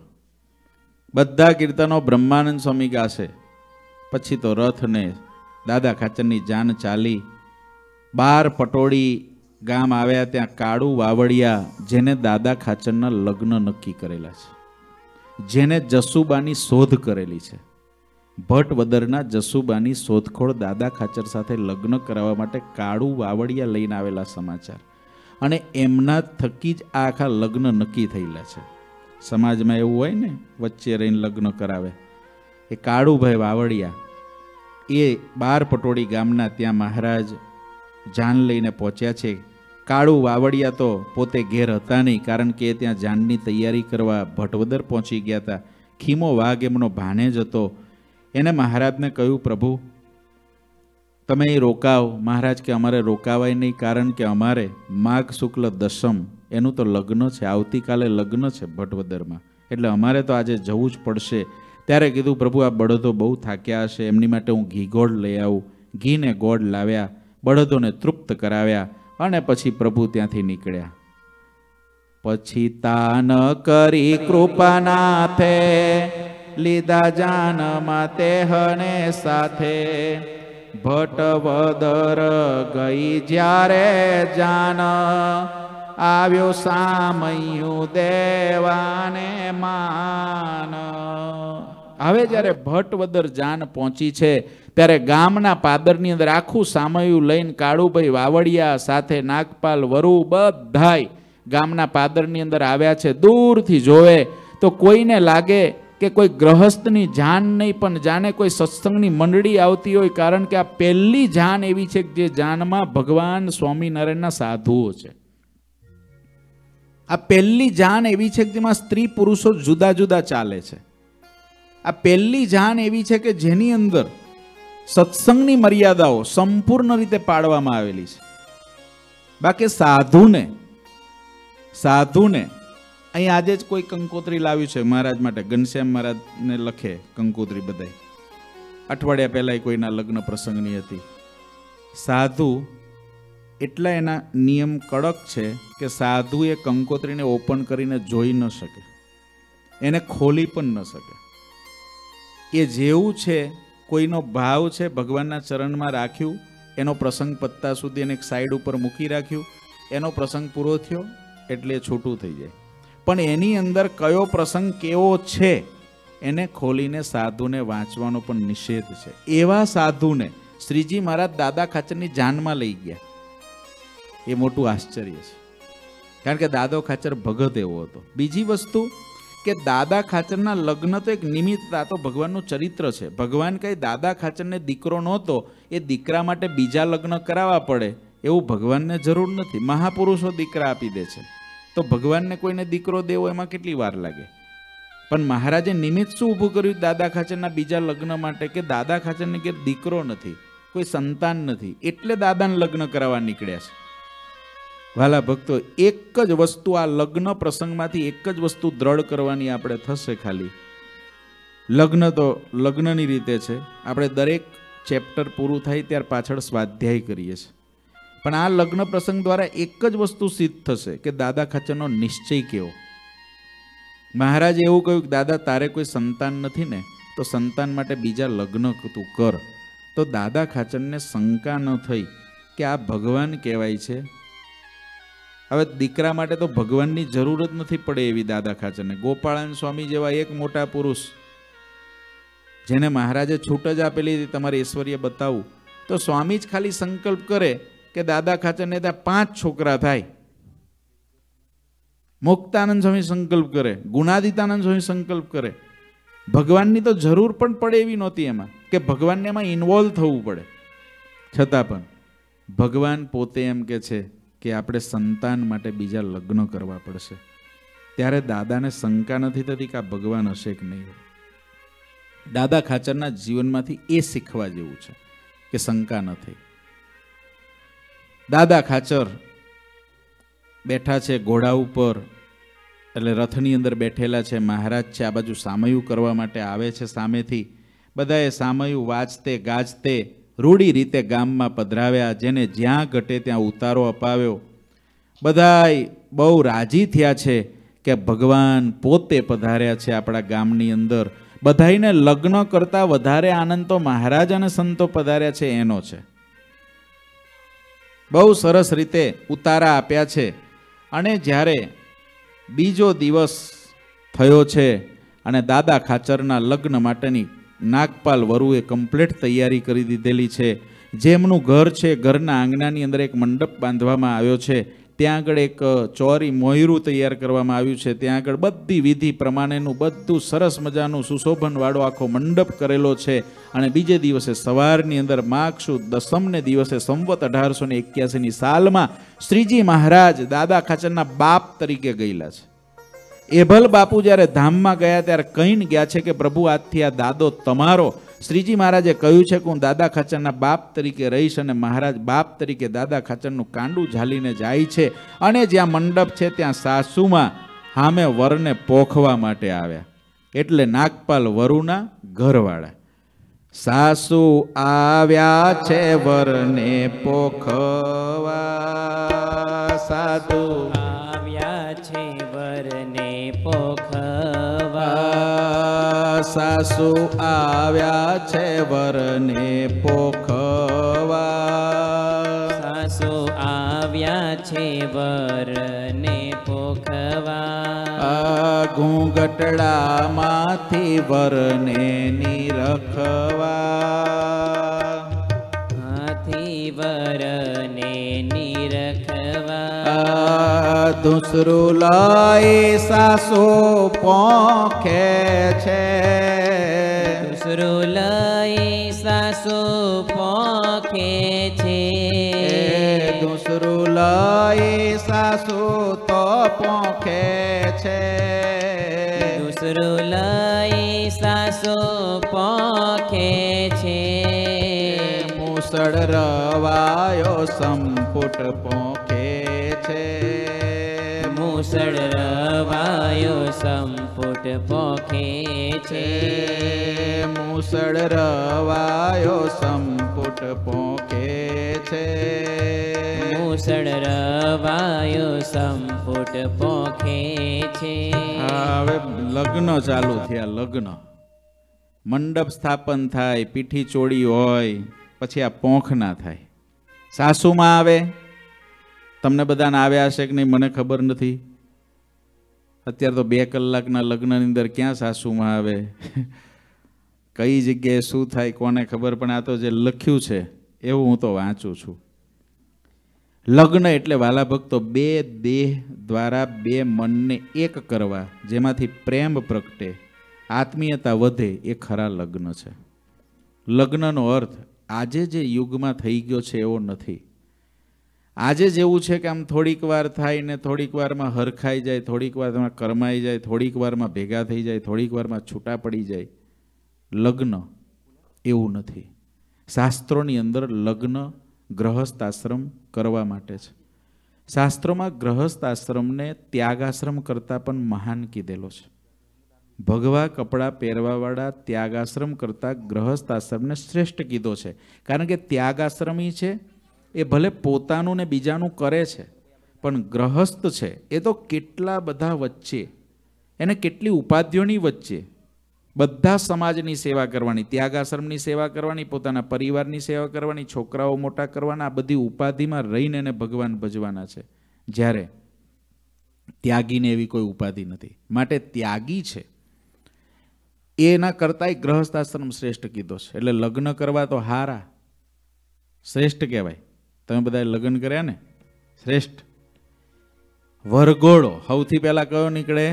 બધા કીર્તનો બ્રહ્માનંદ સ્વામી ગાશે. પછી તો રથને દાદા ખાચરની જાન ચાલી. બાર પટોળી ગામ આવ્યા, ત્યાં કાળુ વાવડિયા જેને દાદા ખાચરના લગ્ન નક્કી કરેલા છે, જેને જસુબાની શોધ કરેલી છે, ભટ્ટવદરના જસુબાની શોધખોળ દાદા ખાચર સાથે લગ્ન કરાવવા માટે કાળુ વાવડિયા લઈને આવેલા સમાચાર, અને એમના થકી જ આ આખા લગ્ન નક્કી થયેલા છે. સમાજમાં એવું હોય ને, વચ્ચે રહીને લગ્ન કરાવે. એ કાળુભાઈ વાવડિયા એ બાર પટોળી ગામના ત્યાં મહારાજ જાન લઈને પહોંચ્યા છે. કાળુ વાવડિયા તો પોતે ઘેર હતા નહીં, કારણ કે એ ત્યાં જાનની તૈયારી કરવા ભટવદર પહોંચી ગયા હતા. ખીમો વાઘ એમનો ભાણેજ હતો. એને મહારાજને કહ્યું, પ્રભુ તમે એ રોકાવ. મહારાજ કે અમારે રોકાવાય નહીં, કારણ કે અમારે માઘ શુક્લ દશમ એનું તો લગ્ન છે, આવતીકાલે લગ્ન છે ભટવદરમાં, એટલે અમારે તો આજે જવું જ પડશે. ત્યારે કીધું, પ્રભુ આ બળદો બહુ થાક્યા હશે, એમની માટે હું ઘી ગોળ લઈ આવું. ઘીને ગોળ લાવ્યા, બળદોને તૃપ્ત કરાવ્યા, અને પછી પ્રભુ ત્યાંથી નીકળ્યા. પછી તાન કરી કૃપાનાથે લીધા જાન માતે હને સાથે, ભટવદર ગઈ જ્યારે જાન આવ્યો સામયું દેવાને માન. હવે જ્યારે ભટવદર જાન પહોંચી છે ત્યારે ગામના પાદરની અંદર આખું સામયું લઈને કાળુભાઈ વાવડિયા સાથે નાગપાલ વરુ બધાય ગામના પાદરની અંદર આવ્યા છે. દૂરથી જોવે તો કોઈને લાગે કે કોઈ ગ્રહસ્થની જાન નહીં, પણ જાણે કોઈ સત્સંગની મંડળી આવતી હોય, કારણ કે આ પહેલી જાન એવી છે કે જે જાનમાં ભગવાન સ્વામિનારાયણના સાધુઓ છે. આ પહેલી જાન એવી છે કે જેમાં સ્ત્રી પુરુષો જુદા જુદા ચાલે છે. આ પહેલી જાન એવી છે કે જેની અંદર સત્સંગની મર્યાદાઓ સંપૂર્ણ રીતે પાડવામાં આવેલી છે. બાકી સાધુને સાધુને અહીં આજે જ કોઈ કંકોત્રી લાવ્યું છે મહારાજ માટે, ઘનશ્યામ મહારાજને લખે કંકોત્રી બધાય. અઠવાડિયા પહેલાં કોઈના લગ્ન પ્રસંગની હતી. સાધુ એટલા એના નિયમ કડક છે કે સાધુ એ કંકોત્રીને ઓપન કરીને જોઈ ન શકે, એને ખોલી પણ ન શકે. એ જેવું છે, કોઈનો ભાવ છે ભગવાનના ચરણમાં રાખ્યું, એનો પ્રસંગ પત્તા સુધી એને એક સાઈડ ઉપર મૂકી રાખ્યું, એનો પ્રસંગ પૂરો થયો એટલે છૂટું થઈ જાય. પણ એની અંદર કયો પ્રસંગ કેવો છે એને ખોલીને સાધુને વાંચવાનો પણ નિષેધ છે. એવા સાધુને શ્રીજી મહારાજ દાદા ખાચરની જાનમાં લઈ ગયા. એ મોટું આશ્ચર્ય છે, કારણ કે દાદો ખાચર ભગત એવો હતો. બીજી વસ્તુ કે દાદા ખાચરના લગ્ન તો એક નિમિત્ત, આ તો ભગવાનનું ચરિત્ર છે. ભગવાન કંઈ દાદા ખાચરને દીકરો નહોતો એ દીકરા માટે બીજા લગ્ન કરાવવા પડે એવું ભગવાનને જરૂર નથી. મહાપુરુષો દીકરા આપી દે છે, તો ભગવાનને કોઈને દીકરો દેવો એમાં કેટલી વાર લાગે? પણ મહારાજે નિમિત્ત શું ઊભું કર્યું દાદા ખાચરના બીજા લગ્ન માટે? કે દાદા ખાચરને કે દીકરો નથી, કોઈ સંતાન નથી, એટલે દાદાને લગ્ન કરાવવા નીકળ્યા છે. વાલા ભક્તો, એક જ વસ્તુ આ લગ્ન પ્રસંગમાંથી એક જ વસ્તુ દ્રઢ કરવાની આપણે થશે. ખાલી લગ્ન તો લગ્નની રીતે છે. આપણે દરેક ચેપ્ટર પૂરું થાય ત્યાર પાછળ સ્વાધ્યાય કરીએ છીએ, પણ આ લગ્ન પ્રસંગ દ્વારા એક જ વસ્તુ સિદ્ધ થશે કે દાદા ખાચરનો નિશ્ચય કેવો. મહારાજે એવું કહ્યું કે દાદા તારે કોઈ સંતાન નથી ને, તો સંતાન માટે બીજા લગ્ન તું કર. તો દાદા ખાચરને શંકા ન થઈ કે આ ભગવાન કહેવાય છે. હવે દીકરા માટે તો ભગવાનની જરૂર જ નથી પડે એવી દાદા ખાચરને. ગોપાળાન સ્વામી જેવા એક મોટા પુરુષ જેને મહારાજે છૂટ જ આપેલી હતી તમારે ઐશ્વર્ય બતાવું, તો સ્વામી જ ખાલી સંકલ્પ કરે કે દાદા ખાચરને ત્યાં પાંચ છોકરા થાય. મુક્તાનંદ સ્વામી સંકલ્પ કરે, ગુણાદિતાનંદ સ્વામી સંકલ્પ કરે. ભગવાનની તો જરૂર પણ પડે એવી નહોતી એમાં, કે ભગવાનને એમાં ઇન્વોલ્વ થવું પડે. છતાં પણ ભગવાન પોતે એમ કે છે કે આપણે સંતાન માટે બીજા લગ્ન કરવા પડશે. ત્યારે દાદાને શંકા નથી થતી કે આ ભગવાન હશે કે નહીં. દાદા ખાચરના જીવનમાંથી એ શીખવા જેવું છે કે શંકા ન થઈ. દાદા ખાચર બેઠા છે ઘોડા ઉપર, એટલે રથની અંદર બેઠેલા છે. મહારાજ છે આ બાજુ સામયું કરવા માટે આવે છે. સામેથી બધાએ સામયું વાંચતે ગાજતે રૂડી રીતે ગામમાં પધરાવ્યા. જેને જ્યાં ઘટે ત્યાં ઉતારો અપાવ્યો. બધાય બહુ રાજી થયા છે કે ભગવાન પોતે પધાર્યા છે આપણા ગામની અંદર. બધાઈને લગ્ન કરતાં વધારે આનંદ તો મહારાજ અને સંતો પધાર્યા છે એનો છે. બહુ સરસ રીતે ઉતારા આપ્યા છે. અને જ્યારે બીજો દિવસ થયો છે અને દાદા ખાચરના લગ્ન માટેની નાગપાલ વરુએ કમ્પ્લીટ તૈયારી કરી દીધેલી છે. જેમનું ઘર છે ઘરના આંગણાની અંદર એક મંડપ બાંધવામાં આવ્યો છે. ત્યાં આગળ એક ચોરી મોયરું તૈયાર કરવામાં આવ્યું છે. ત્યાં આગળ બધી વિધિ પ્રમાણેનું બધું સરસ મજાનું સુશોભનવાળો આખો મંડપ કરેલો છે. અને બીજે દિવસે સવારની અંદર માગસુદ દસમને દિવસે સંવત અઢારસો ને એક્યાસીની સાલમાં શ્રીજી મહારાજ દાદા ખાચરના બાપ તરીકે ગયેલા છે. એભલ બાપુ જ્યારે ધામમાં ગયા ત્યારે કહીને ગયા છે કે પ્રભુ આજથી આ દાદો તમારો. શ્રીજી મહારાજે કહ્યું છે કે હું દાદા ખાચરના બાપ તરીકે રહીશ. અને મહારાજ બાપ તરીકે દાદા ખાચરનું કાંડું ઝાલીને જાય છે. અને જ્યાં મંડપ છે ત્યાં સાસુમાં હામે વરને પોખવા માટે આવ્યા, એટલે નાગપાલ વરુના ઘરવાળા. સાસુ આવ્યા છે વરને પોખવા, સાધુ આવ્યા છે વરને પોખવા, સાસુ આવ્યા છે વરને પોખવા, સાસુ આવ્યા છે વરને પોખવા, ઘૂંઘટડામાંથી વરને નિરખવા, હાથી વરને નિરખવા, દૂસરું લઈ સાસુ પોખે છે, દૂસરું લઈ સાસુ પોખે છે, દૂસરું લઈ સાસુ તો પોખે છે, દૂસરું લઈ સાસુ પોખે છે, મુસળ રવાયો સંપુટ પોખે છે, મુસળ રવાયો સંપુટ પોખે છે, મુસળ રવાયો સંપુટ પોખે છે, મુસળ રવાયો સંપુટ પોખે છે. હવે લગ્ન ચાલુ થયા. લગ્ન મંડપ સ્થાપન થાય, પીઠી ચોળી હોય, પછી આ પોંખ ના થાય. સાસુમાં આવે. તમને બધાને આવ્યા હશે કે નહીં મને ખબર નથી. અત્યારે તો બે કલાકના લગ્નની અંદર ક્યાં સાસુમાં આવે, કઈ જગ્યાએ શું થાય કોને ખબર. પણ આ તો જે લખ્યું છે એવું હું તો વાંચું છું. લગ્ન એટલે વાલા ભક્તો બે દેહ દ્વારા બે મનને એક કરવા, જેમાંથી પ્રેમ પ્રગટે, આત્મીયતા વધે, એ ખરા લગ્ન છે. લગ્નનો અર્થ આજે જે યુગમાં થઈ ગયો છે એવો નથી. આજે જેવું છે કે આમ થોડીક વાર થાય ને થોડીક વારમાં હરખાઈ જાય, થોડીક વારમાં કરમાઈ જાય, થોડીક વારમાં ભેગા થઈ જાય, થોડીક વારમાં છૂટા પડી જાય. લગ્ન એવું નથી. શાસ્ત્રોની અંદર લગ્ન ગ્રહસ્થ આશ્રમ કરવા માટે છે. શાસ્ત્રોમાં ગ્રહસ્થ આશ્રમને ત્યાગાશ્રમ કરતાં પણ મહાન કીધેલો છે. ભગવા કપડાં પહેરવાવાળા ત્યાગાશ્રમ કરતાં ગ્રહસ્થ આશ્રમને શ્રેષ્ઠ કીધો છે. કારણ કે ત્યાગાશ્રમી છે એ ભલે પોતાનું ને બીજાનું કરે છે, પણ ગ્રહસ્થ છે એ તો કેટલા બધા વચ્ચે, એને કેટલી ઉપાધિઓની વચ્ચે બધા સમાજની સેવા કરવાની, ત્યાગાશ્રમની સેવા કરવાની, પોતાના પરિવારની સેવા કરવાની, છોકરાઓ મોટા કરવાના, આ બધી ઉપાધિમાં રહીને એને ભગવાન ભજવાના છે. જ્યારે ત્યાગીને એવી કોઈ ઉપાધિ નથી. માટે ત્યાગી છે એના કરતાંય ગ્રહસ્થ આશ્રમ શ્રેષ્ઠ કીધો છે. એટલે લગ્ન કરવા તો હારા શ્રેષ્ઠ કહેવાય. તમે બધા લગ્ન કર્યા ને, શ્રેષ્ઠ. વરઘોડો સૌથી પહેલા કયો નીકળે?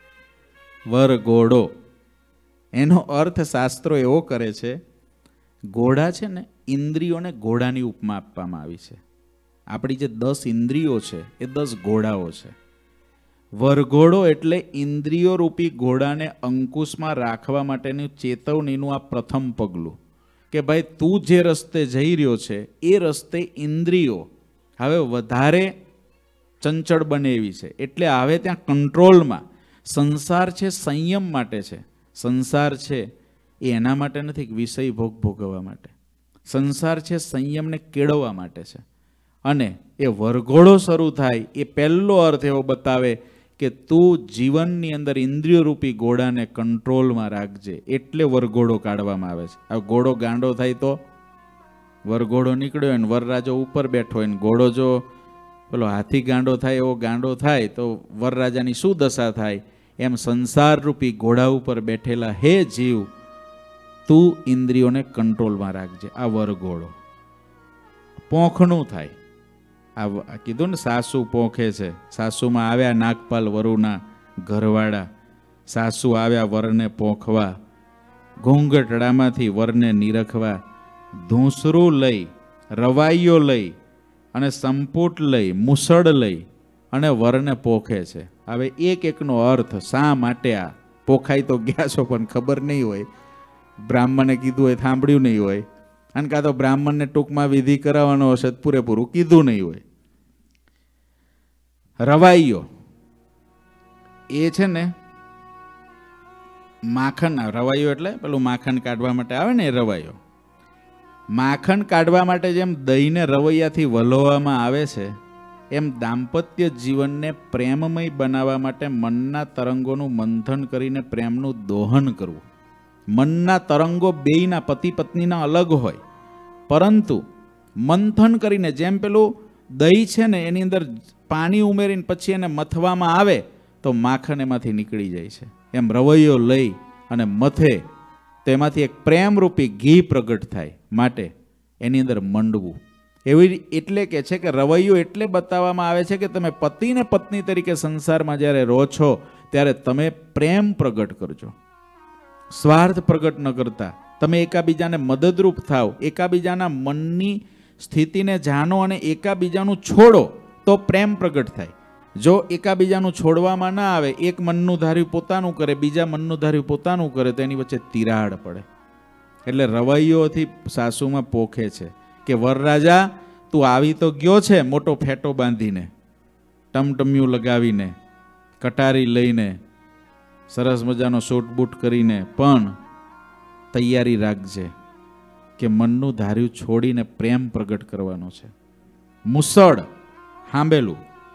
વરઘોડો. એનો અર્થ શાસ્ત્રો એવો કરે છે, ઘોડા છે ને, ઇન્દ્રિયોને ઘોડાની ઉપમા આપવામાં આવી છે. આપણી જે દસ ઇન્દ્રિયો છે એ દસ ઘોડાઓ છે. વરઘોડો એટલે ઇન્દ્રિયો રૂપી ઘોડાને અંકુશમાં રાખવા માટેની ચેતવણીનું આ પ્રથમ પગલું, કે ભાઈ તું જે રસ્તે જઈ રહ્યો છે એ રસ્તે ઇન્દ્રિયો હવે વધારે ચંચળ બને એવી છે. એટલે હવે ત્યાં કંટ્રોલમાં. સંસાર છે સંયમ માટે છે. સંસાર છે એ એના માટે નથી કે વિષય ભોગ ભોગવવા માટે. સંસાર છે સંયમને કેળવવા માટે છે. અને એ વરઘોડો શરૂ થાય એ પહેલો અર્થ એવો બતાવે કે તું જીવનની અંદર ઇન્દ્રિય રૂપી ઘોડાને કંટ્રોલમાં રાખજે. એટલે વરઘોડો કાઢવામાં આવે છે. આ ઘોડો ગાંડો થાય તો વરઘોડો નીકળ્યો હોય ને વરરાજો ઉપર બેઠો હોય ને ઘોડો જો પેલો હાથી ગાંડો થાય એવો ગાંડો થાય તો વરરાજાની શું દશા થાય? એમ સંસાર રૂપી ઘોડા ઉપર બેઠેલા હે જીવ, તું ઇન્દ્રિયોને કંટ્રોલમાં રાખજે. આ વરઘોડો પોંખનું થાય. આ કીધું ને સાસુ પોંખે છે. સાસુમાં આવ્યા નાગપાલ વરુના ઘરવાળા, સાસુ આવ્યા વરને પોંખવા, ઘૂંઘટડામાંથી વરને નિરખવા, ધૂંસરું લઈ, રવાઈયો લઈ અને સંપુટ લઈ, મુસળ લઈ અને વરને પોખે છે. હવે એક એકનો અર્થ શા માટે આ પોખાઈ તો ગયા છો પણ ખબર નહીં હોય, બ્રાહ્મણે કીધું હોય સાંભળ્યું નહીં હોય, અને કાં તો બ્રાહ્મણને ટૂંકમાં વિધિ કરાવવાનો હશે પૂરેપૂરું કીધું નહીં હોય. રવાઈયો એ છે ને માખણ, રવાઈયો એટલે પેલું માખણ કાઢવા માટે આવે ને એ રવાઈયો. માખણ કાઢવા માટે જેમ દહીંને રવૈયાથી વલોવામાં આવે છે, એમ દાંપત્ય જીવનને પ્રેમમય બનાવવા માટે મનના તરંગોનું મંથન કરીને પ્રેમનું દોહન કરવું. મનના તરંગો બેયના પતિ પત્નીના અલગ હોય, પરંતુ મંથન કરીને, જેમ પેલું દહીં છે ને એની અંદર પાણી ઉમેરીને પછી એને મથવામાં આવે તો માખણ એમાંથી નીકળી જાય છે, એમ રવૈયો લઈ અને મથે તેમાંથી એક પ્રેમરૂપી ઘી પ્રગટ થાય. માટે એની અંદર મંડવું. એવી એટલે કે છે કે રવૈયો એટલે બતાવવામાં આવે છે કે તમે પતિ ને પત્ની તરીકે સંસારમાં જ્યારે રહો છો ત્યારે તમે પ્રેમ પ્રગટ કરજો, સ્વાર્થ પ્રગટ ન કરતા. તમે એકાબીજાને મદદરૂપ થાવ, એકાબીજાના મનની સ્થિતિને જાણો અને એકાબીજાનું છોડો તો પ્રેમ પ્રગટ થાય. જો એકાબીજાનું છોડવામાં ના આવે, એક મનનું ધાર્યું પોતાનું કરે, બીજા મનનું ધાર્યું પોતાનું કરે, તો એની વચ્ચે તિરાડ પડે. એટલે રવૈયોથી સાસુમાં પોખે છે કે વરરાજા તું આવી તો ગયો છે મોટો ફેટો બાંધીને, ટમટમિયું લગાવીને, કટારી લઈને, સરસ મજાનો સૂટ બૂટ કરીને, પણ તૈયારી રાખજે કે મનનું ધાર્યું છોડીને પ્રેમ પ્રગટ કરવાનો છે. મુસળ હાંબેલું,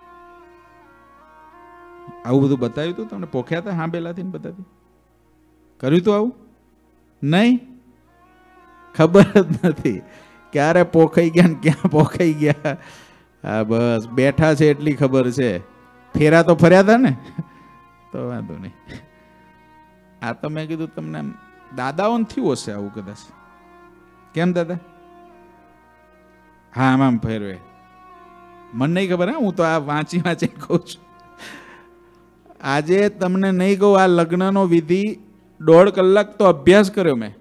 આવું બધું બતાવ્યું હતું તમને? પોખ્યા હતા હાંબેલાથી બતાવી? કર્યું હતું આવું? નહીં, ખબર જ નથી ક્યારે પોખાઈ ગયા ને ક્યાં પોખાઈ ગયા. હા બસ બેઠા છે એટલી ખબર છે. ફેરા તો ફર્યા હતા ને, તો વાંધો નહીં. આ તો મેં કીધું તમને દાદાઓને થયું હશે આવું કદાચ. કેમ દાદા? હા આમ આમ ફેરવે, મને નહીં ખબર હે, હું તો આ વાંચી વાંચી કહું છું. આજે તમને નહીં કહું, આ લગ્નનો વિધિ દોઢ કલાક તો અભ્યાસ કર્યો મેં.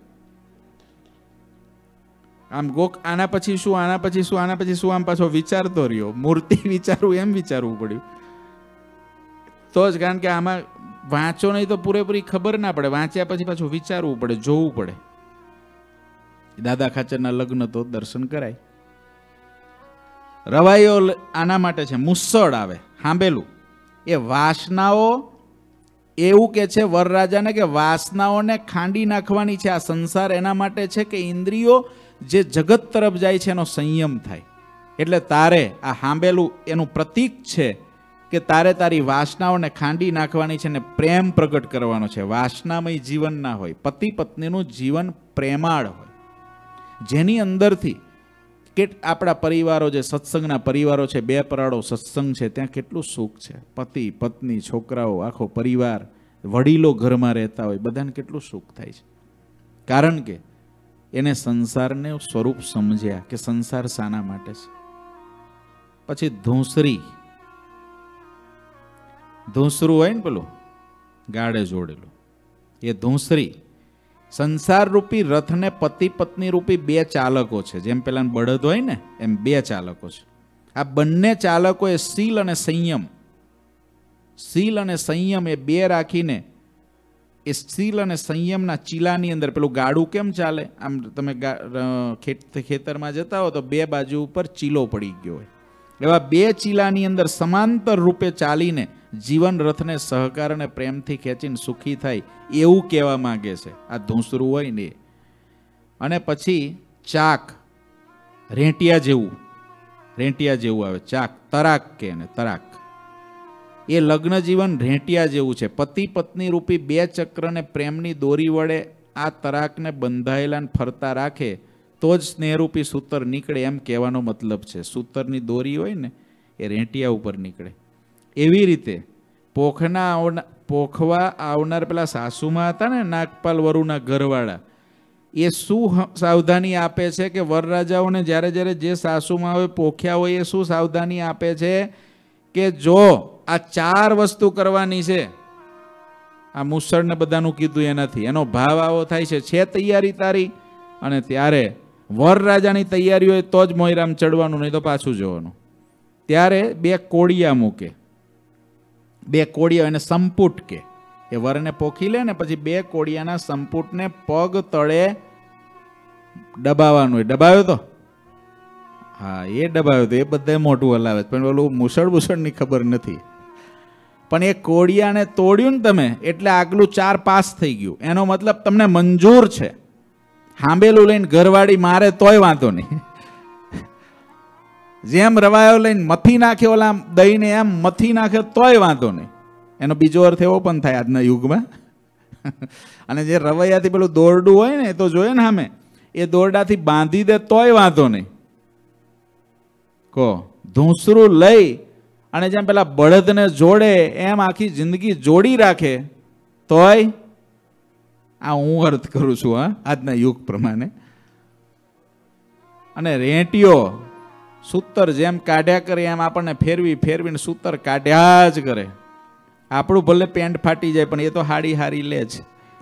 આમ ગોક આના પછી શું, આના પછી શું, આના પછી શું, આમ પાછો વિચારતો રહ્યો. મૂર્તિ વિચારવું એમ વિચારવું પડ્યું તો જ, કારણ કે આમાં વાંચો નહીં તો પૂરેપૂરી ખબર ના પડે. વાંચ્યા પછી પાછું વિચારવું પડે, જોવું પડે. દાદા ખાચરના લગ્ન તો દર્શન કરાય. રવાઈઓ આના માટે છે, મુસળ આવે સાંભેલું. એ વાસનાઓ એવું કે છે વરરાજાને કે વાસનાઓને ખાંડી નાખવાની છે આ સંસાર. એના માટે છે કે ઇન્દ્રિયો જે જગત તરફ જાય છે એનો સંયમ થાય. એટલે તારે આ સાંભેલું એનું પ્રતીક છે કે તારે તારી વાસનાઓને ખાંડી નાખવાની છે ને પ્રેમ પ્રગટ કરવાનો છે. વાસનામય જીવન ના હોય. પતિ પત્નીનું જીવન પ્રેમાળ હોય, જેની અંદરથી કે આપણા પરિવારો જે સત્સંગના પરિવારો છે, બે પરાળો સત્સંગ છે, ત્યાં કેટલું સુખ છે. પતિ પત્ની છોકરાઓ આખો પરિવાર વડીલો ઘરમાં રહેતા હોય, બધાને કેટલું સુખ થાય છે. કારણ કે એને સંસારને સ્વરૂપ સમજ્યા કે સંસાર શાના માટે છે. પછી ધૂંસરી, ધૂંસરું હોય ને પેલું ગાડે જોડેલું, એ ધૂંસરી સંસાર રૂપી રથને પતિ પત્ની રૂપી બે ચાલકો છે. જેમ પેલા બળદ હોય ને એમ બે ચાલકો છે. આ બંને ચાલકો એ શીલ અને સંયમ, શીલ અને સંયમ એ બે રાખીને એ શીલ અને સંયમના ચીલાની અંદર પેલું ગાડું કેમ ચાલે, આમ તમે ખેતરમાં જતા હો તો બે બાજુ ઉપર ચીલો પડી ગયો હોય, એવા બે ચીલાની અંદર સમાંતર રૂપે ચાલીને જીવન રથને સહકાર અને પ્રેમથી ખેંચીને સુખી થાય એવું કહેવા માંગે છે આ ધૂંસરું હોય ને. અને પછી ચાક, રેંટિયા જેવું, રેંટિયા જેવું આવે ચાક, તરાક કે ને તરાક. એ લગ્ન જીવન રેંટિયા જેવું છે. પતિ પત્ની રૂપી બે ચક્રને પ્રેમની દોરી વડે આ તરાકને બંધાયેલા ને ફરતા રાખે તો જ સ્નેહરૂપી સૂતર નીકળે એમ કહેવાનો મતલબ છે. સૂતરની દોરી હોય ને એ રેંટિયા ઉપર નીકળે. એવી રીતે પોખના પોખવા આવનાર પેલા સાસુમાં હતા ને નાગપાલ વરુના ઘરવાળા, એ શું સાવધાની આપે છે કે વરરાજાઓને જ્યારે જ્યારે જે સાસુમાં હોય પોખ્યા હોય એ શું સાવધાની આપે છે કે જો આ ચાર વસ્તુ કરવાની છે. આ મુસળને બધાનું કીધું એનાથી એનો ભાવ આવો થાય છે, છે તૈયારી તારી, અને ત્યારે વરરાજાની તૈયારી હોય તો જ મોયરામ ચડવાનું, નહીં તો પાછું જોવાનું. ત્યારે બે કોળિયા મૂકે, બે કોળિયા એને સંપુટ કે, એ વરને પોખી લે ને પછી બે કોળિયાના સંપુટને પગ તળે દબાવવાનું હોય. દબાવ્યો તો હા એ દબાવ્યો તો એ બધા મોટું હલાવે, પણ ઓલું મુસળ મુસળની ખબર નથી. પણ એ કોળિયાને તોડ્યું ને તમે એટલે આગલું ચાર પાસ થઈ ગયું. એનો મતલબ તમને મંજૂર છે. હાંબેલું લઈને ઘરવાળી મારે તોય વાંધો નહીં. જેમ રવાયો લઈને મથી નાખે ઓલા દહીંને એમ મથી નાખે તોય વાંધો નહીં. એનો બીજો અર્થ એવો પણ થાય આજના યુગમાં. અને જે રવૈયાથી પેલું દોરડું હોય ને એ તો જોઈએ ને સામે, એ દોરડાથી બાંધી દે તોય વાંધો નહીં. કહો ધૂંસરું લઈ અને જેમ પેલા બળદને જોડે એમ આખી જિંદગી જોડી રાખે તોય, આ હું અર્થ કરું છું હા આજના યુગ પ્રમાણે. અને રેંટિયો સૂતર જેમ કાઢ્યા કરે એમ આપણને ફેરવી ફેરવીને સૂતર કાઢ્યા જ કરે. આપણું ભલે પેન્ટ ફાટી જાય પણ એ તો હાડી હારી લે છે.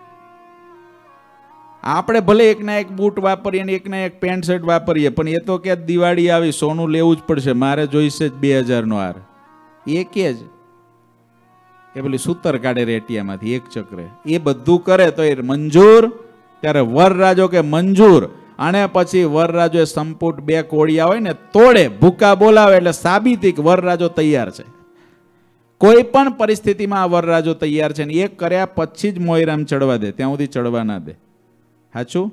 આપણે ભલે એકના એક બૂટ વાપરીએ ને એકના એક પેન્ટ શર્ટ વાપરીએ પણ એ તો કે દિવાળી આવી સોનું લેવું જ પડશે, મારે જોઈશે જ બે હજારનો હાર. એ કે જ એ પેલી સૂતર કાઢે રેટિયામાંથી એક ચક્રે, એ બધું કરે તો એ મંજૂર. ત્યારે વરરાજો કે મંજૂર. અને પછી વરરાજો એ સંપુટ બે કોળિયા હોય ને તોડે, ભૂકા બોલાવે એટલે સાબિતી કે વરરાજો તૈયાર છે. કોઈ પણ પરિસ્થિતિમાં આ વરરાજો તૈયાર છે ને એ કર્યા પછી જ મોયરામ ચડવા દે, ત્યાં સુધી ચડવા ના દે. સાચું?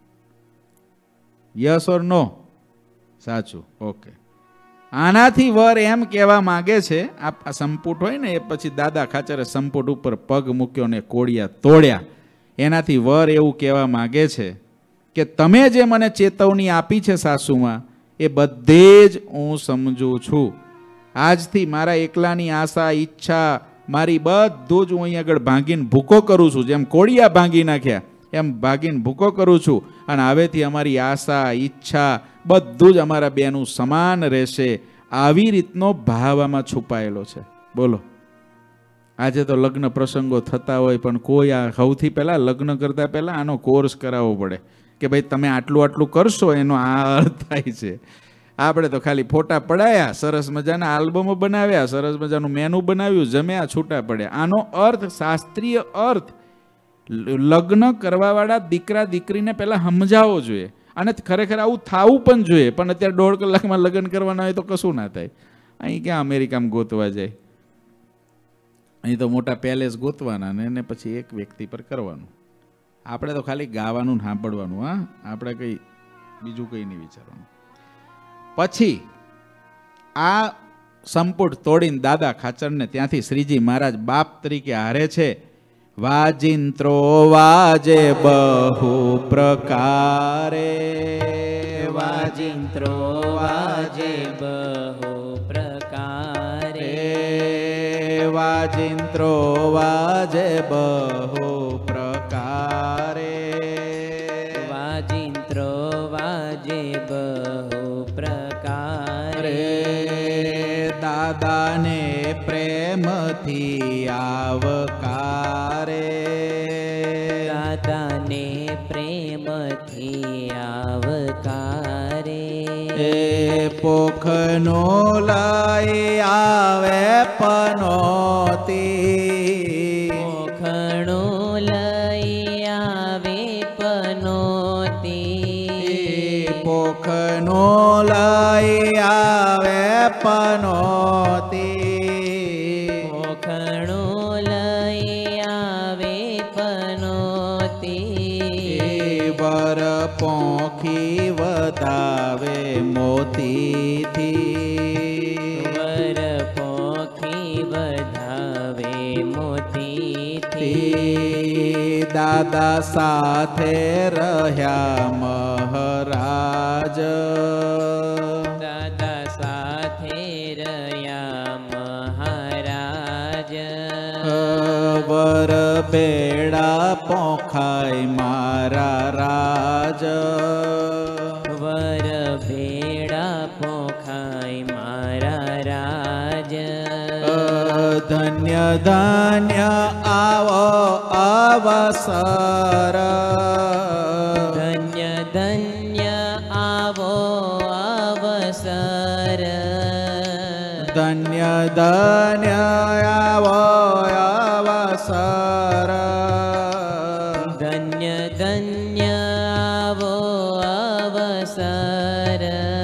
Yes or no? સાચું. ઓકે. આનાથી વર એમ કહેવા માંગે છે, આ સંપુટ હોય ને એ પછી દાદા ખાચરે સંપુટ ઉપર પગ મૂક્યો ને કોળિયા તોડ્યા. એનાથી વર એવું કહેવા માંગે છે કે તમે જે મને ચેતવણી આપી છે સાસુમાં એ બધે જ હું સમજું છું. આજથી મારા એકલાની આશા ઈચ્છા મારી બધું જ હું અહીં આગળ ભાંગીને ભૂકો કરું છું. જેમ કોળિયા ભાંગી નાખ્યા એમ ભાગીને ભૂકો કરું છું. અને હવેથી અમારી આશા ઈચ્છા બધું જ અમારા બેનું સમાન રહેશે. આવી રીતનો ભાવ આમાં છુપાયેલો છે. બોલો, આજે તો લગ્ન પ્રસંગો થતા હોય પણ કોઈ આ સૌથી પહેલાં લગ્ન કરતા પહેલાં આનો કોર્સ કરાવવો પડે કે ભાઈ તમે આટલું આટલું કરશો એનો આ અર્થ થાય છે. આપણે તો ખાલી ફોટા પડાયા, સરસ મજાના આલ્બમો બનાવ્યા, સરસ મજાનું મેનુ બનાવ્યું, જમ્યા, છૂટા પડ્યા. આનો અર્થ, શાસ્ત્રીય અર્થ લગ્ન કરવાવાળા દીકરા દીકરીને પહેલાં સમજાવવો જોઈએ. અને ખરેખર આવું થવું પણ જોઈએ. પણ અત્યારે દોઢ કલાકમાં લગ્ન કરવાના હોય તો કશું ના થાય. અહીં ક્યાં અમેરિકામાં ગોતવા જાય? અહીં તો મોટા પેલેસ ગોતવાના ને એને પછી એક વ્યક્તિ પર કરવાનું. આપણે તો ખાલી ગાવાનું સાંભળવાનું. હા, આપણે કંઈ બીજું કંઈ નહીં વિચારવાનું. પછી આ સંપુટ તોડીને દાદા ખાચરને ત્યાંથી શ્રીજી મહારાજ બાપ તરીકે હારે છે. વાજિંત્રો વાજે બહુ પ્રકારે, વાજિંત્રો વાજે બહુ પ્રકારે, વાજિંત્રો વાજે બહુ પ્રકારે, વાજિંત્રો વાજે બહુ પ્રકારે. દાદાને પ્રેમથી આવકારે, દાદાને પ્રેમથી આવકારે. એ પોખનો લઈ આવે પનોતી, પોખણો લઈ આવે પનોતી, પોખનો લઈ આવે પનોતી, પોખણો લઈ આવે પનોતી. વર પોખી વધાવે મોતીથી, વર પોખી વધાવે મોતીથી. દાદા સાથે રહ્યા મહારાજ, દાદા સાથે રહ્યા મહારાજ. વર બેડા પોખાય મારા રાજ, વર ભેડા પોખાય મારા રાજ. ધન્ય ધન્ય આવો અવસર, ધન્ય ધન્ય આવો અવસર, ધન્ય ધન્ય આવો અવસર, ધન્ય ધન્ય આવો અવસર.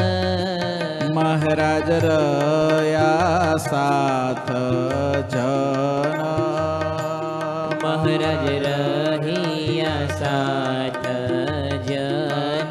મહારાજ રહ્યા સાથ જન, મહારાજ રહ્યા સાથ જન,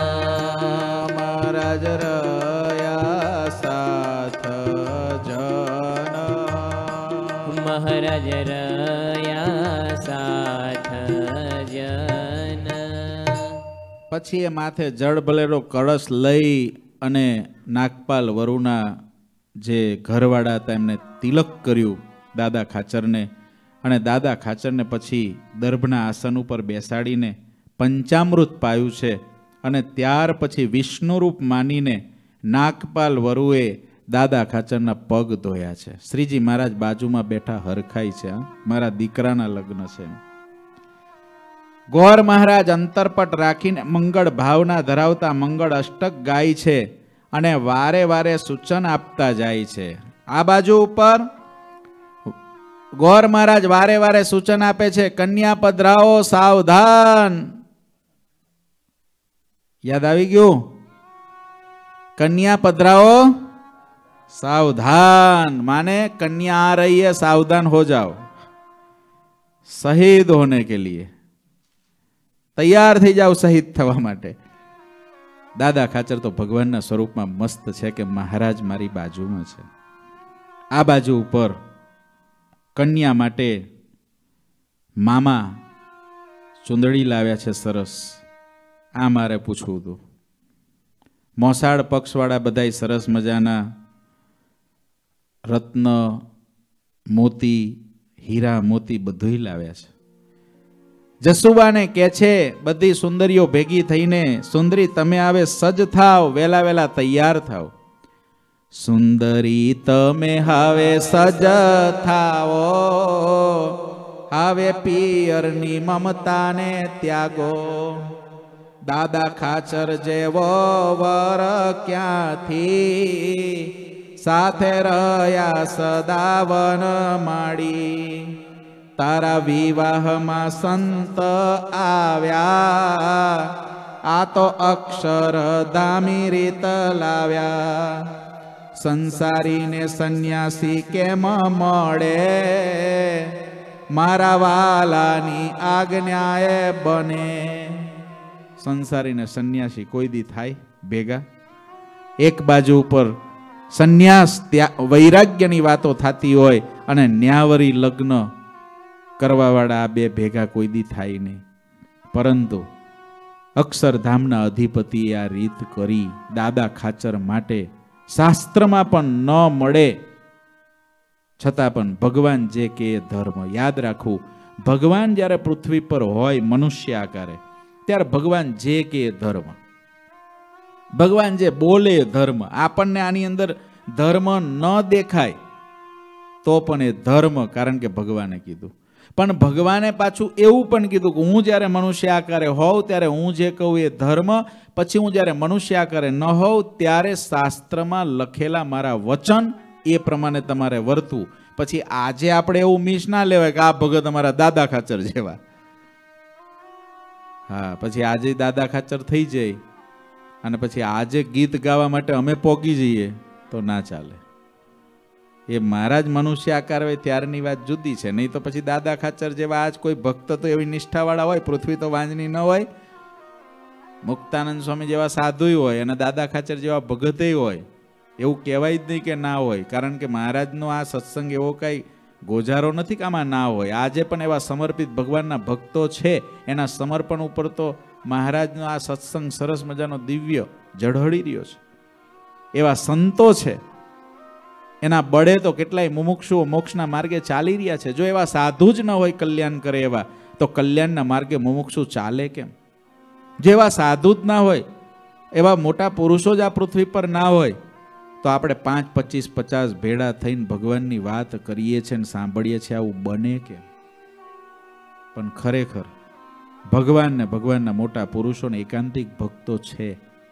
મહારાજ રહ્યા સાથ જન, મહારાજ રહ્યા સાથ જન. પછી એ માથે જળ ભલેરો કળશ લઈ અને નાગપાલ વરુના જે ઘરવાળા હતા એમને તિલક કર્યું દાદા ખાચરને. અને દાદા ખાચરને પછી દર્ભના આસન ઉપર બેસાડીને પંચામૃત પાયું છે. અને ત્યાર પછી વિષ્ણુરૂપ માનીને નાગપાલ વરુએ દાદા ખાચરના પગ ધોયા છે. શ્રીજી મહારાજ બાજુમાં બેઠા હરખાઈ છે. મારા દીકરાના લગ્ન છે. ગોર મહારાજ અંતરપટ રાખીને મંગળ ભાવના ધરાવતા મંગળ અષ્ટક ગાય છે અને વારે વારે સૂચન આપતા જાય છે. આ બાજુ ઉપર ગોર મહારાજ વારે વારે સૂચન આપે છે, કન્યા પધરાઓ સાવધાન. યાદ આવી ગયું? કન્યા પધરાઓ सावधान माने कन्या आ रही है, सावधान हो जाओ, शहीद होने के लिए तैयार थी जाओ शहीद थवा माटे। दादा खाचर तो भगवान स्वरूप में मस्त है कि महाराज मारी बाजू में है। आ बाजू पर कन्या माटे मामा चुंदड़ी लाव्या छे सरस। आ मारे पूछवुं हतुं। मोसाळ पक्षवाळा बधाय सरस मजाना रत्न मोती हीरा मोती बधुंय लाव्या छे। जसुबा ने कहे छे बधी सुंदरीओ भेगी थईने सुंदरी तमे आवे सज थाव, वेला वेला तैयार थाव। સુંદરી તમે હવે સજ થાવો, હવે પિયરની મમતાને ત્યાગો. દાદા ખાચર જેવો વર ક્યાંથી, સાથે રહ્યા સદાવન માડી. તારા વિવાહમાં સંત આવ્યા, આ તો અક્ષરધામી રીત લાવ્યા. સંસારીને સંન્યાસી કેમ મળે, મારા વાલાની આજ્ઞાએ બને. સંસારીને સંન્યાસી કોઈ દી થાય ભેગા? એક બાજુ ઉપર સંન્યાસ ત્યાં વૈરાગ્યની વાતો થતી હોય અને ન્યાવરી લગ્ન કરવાવાળા આ બે ભેગા કોઈ દી થાય નહીં. પરંતુ અક્ષરધામના અધિપતિએ આ રીત કરી દાદા ખાચર માટે. શાસ્ત્રમાં પણ ન મળે છતાં પણ ભગવાન જે કે ધર્મ. યાદ રાખવું, ભગવાન જ્યારે પૃથ્વી પર હોય મનુષ્ય આકારે, ત્યારે ભગવાન જે કે ધર્મ, ભગવાન જે બોલે ધર્મ. આપણને આની અંદર ધર્મ ન દેખાય તો પણ એ ધર્મ, કારણ કે ભગવાને કીધું. પણ ભગવાને પાછું એવું પણ કીધું કે હું જ્યારે મનુષ્ય આકારે હોઉં ત્યારે હું જે કહું એ ધર્મ, પછી હું જ્યારે મનુષ્ય આકારે ન હોઉં ત્યારે શાસ્ત્રમાં લખેલા મારા વચન એ પ્રમાણે તમારે વર્તવું. પછી આજે આપણે એવું મિસ ના લેવાય કે આ ભગત અમારા દાદા ખાચર જેવા. હા, પછી આજે દાદા ખાચર થઈ જાય અને પછી આજે ગીત ગાવા માટે અમે પોગી જઈએ તો ના ચાલે. એ મહારાજ મનુષ્ય આકાર હોય ત્યારની વાત જુદી છે, નહીં તો પછી દાદા ખાચર જેવા આજ કોઈ ભક્ત તો એવી નિષ્ઠાવાળા હોય, પૃથ્વી તો વાંજની ન હોય. મુક્તાનંદ સ્વામી જેવા સાધુ હોય અને દાદા ખાચર જેવા ભગતે હોય, એવું કહેવાય જ નહીં કે ના હોય. કારણ કે મહારાજનો આ સત્સંગ એવો કઈ ગોજારો નથી કે આમાં ના હોય. આજે પણ એવા સમર્પિત ભગવાનના ભક્તો છે, એના સમર્પણ ઉપર તો મહારાજનો આ સત્સંગ સરસ મજાનો દિવ્ય ઝળહળી રહ્યો છે. એવા સંતો છે, એના બળે તો કેટલાય મુમુક્ષુઓ મોક્ષના માર્ગે ચાલી રહ્યા છે. જો એવા સાધુ જ ન હોય કલ્યાણ કરે એવા, તો કલ્યાણના માર્ગે મુમુક્ષુ ચાલે કેમ? જેવા સાધુ જ ના હોય, એવા મોટા પુરુષો જ આ પૃથ્વી પર ના હોય, તો આપણે પાંચ પચીસ પચાસ ભેળા થઈને ભગવાનની વાત કરીએ છીએ ને સાંભળીએ છીએ, આવું બને કેમ? પણ ખરેખર ભગવાન ને ભગવાનના મોટા પુરુષો ને એકાંતિક ભક્તો છે,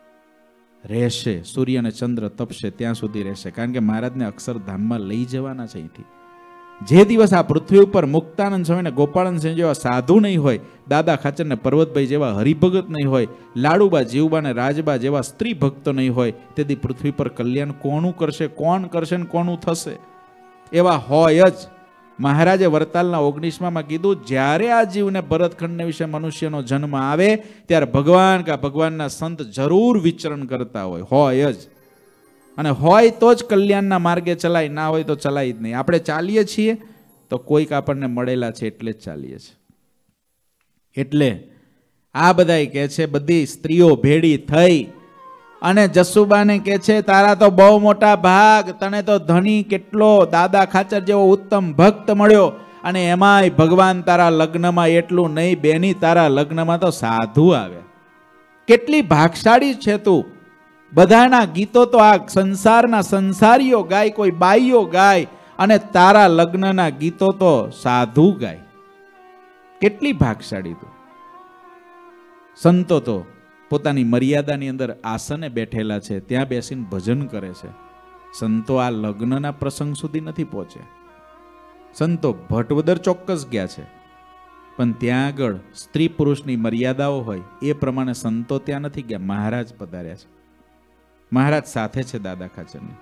રહેશે. સૂર્ય અને ચંદ્ર તપશે ત્યાં સુધી રહેશે, કારણ કે મહારાજને અક્ષરધામમાં લઈ જવાના છે અહીંથી. જે દિવસ આ પૃથ્વી ઉપર મુક્તાનંદ સ્વામી ને ગોપાળન સિંહ જેવા સાધુ નહીં હોય, દાદા ખાચર ને પર્વતભાઈ જેવા હરિભગત નહીં હોય, લાડુબા જીવબા ને રાજબા જેવા સ્ત્રી ભક્તો નહીં હોય, તેથી પૃથ્વી પર કલ્યાણ કોનું કરશે, કોણ કરશે ને કોનું થશે? એવા હોય જ. મહારાજે વરતાલના ઓગણીસમાં કીધું, જ્યારે આ જીવને ભરતખંડને વિશે મનુષ્યનો જન્મ આવે ત્યારે ભગવાન કા ભગવાનના સંત જરૂર વિચરણ કરતા હોય હોય જ. અને હોય તો જ કલ્યાણના માર્ગે ચલાય, ના હોય તો ચલાય જ નહીં. આપણે ચાલીએ છીએ તો કોઈક આપણને મળેલા છે એટલે જ ચાલીએ છીએ. એટલે આ બધાય કહે છે, બધી સ્ત્રીઓ ભેડી થઈ અને જસુબાને કહે છે, તારા તો બહુ મોટા ભાગ, તને તો ધણી કેટલો દાદા ખાચર જેવો ઉત્તમ ભક્ત મળ્યો, અને એમાંય ભગવાન તારા લગ્નમાં એટલું નહીં બેની, તારા લગ્નમાં તો સાધુ આવ્યા. કેટલી ભાગશાળી છે તું! બધાના ગીતો તો આ સંસારના સંસારીઓ ગાય, કોઈ બાઈઓ ગાય, અને તારા લગ્નના ગીતો તો સાધુ ગાય. કેટલી ભાગશાળી તું! સંતો તો પોતાની મર્યાદાની અંદર આસને બેઠેલા છે, ત્યાં બેસીને ભજન કરે છે. સંતો આ લગ્નના પ્રસંગ સુધી નથી પહોંચે. સંતો ભટવદર ચોક્કસ ગયા છે, પણ ત્યાં આગળ સ્ત્રી પુરુષની મર્યાદાઓ હોય એ પ્રમાણે સંતો ત્યાં નથી ગયા. મહારાજ પધાર્યા છે, મહારાજ સાથે છે દાદા ખાચરની.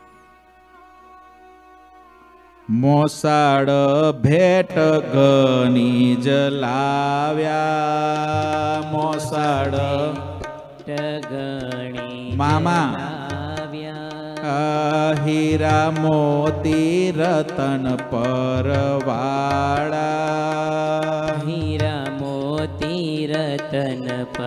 મોસાળ ભેટ ઘની જલાવ્યા, મોસાળ મામા હીરા મોતી રતન પરવાળા, હીરા મોતી રતન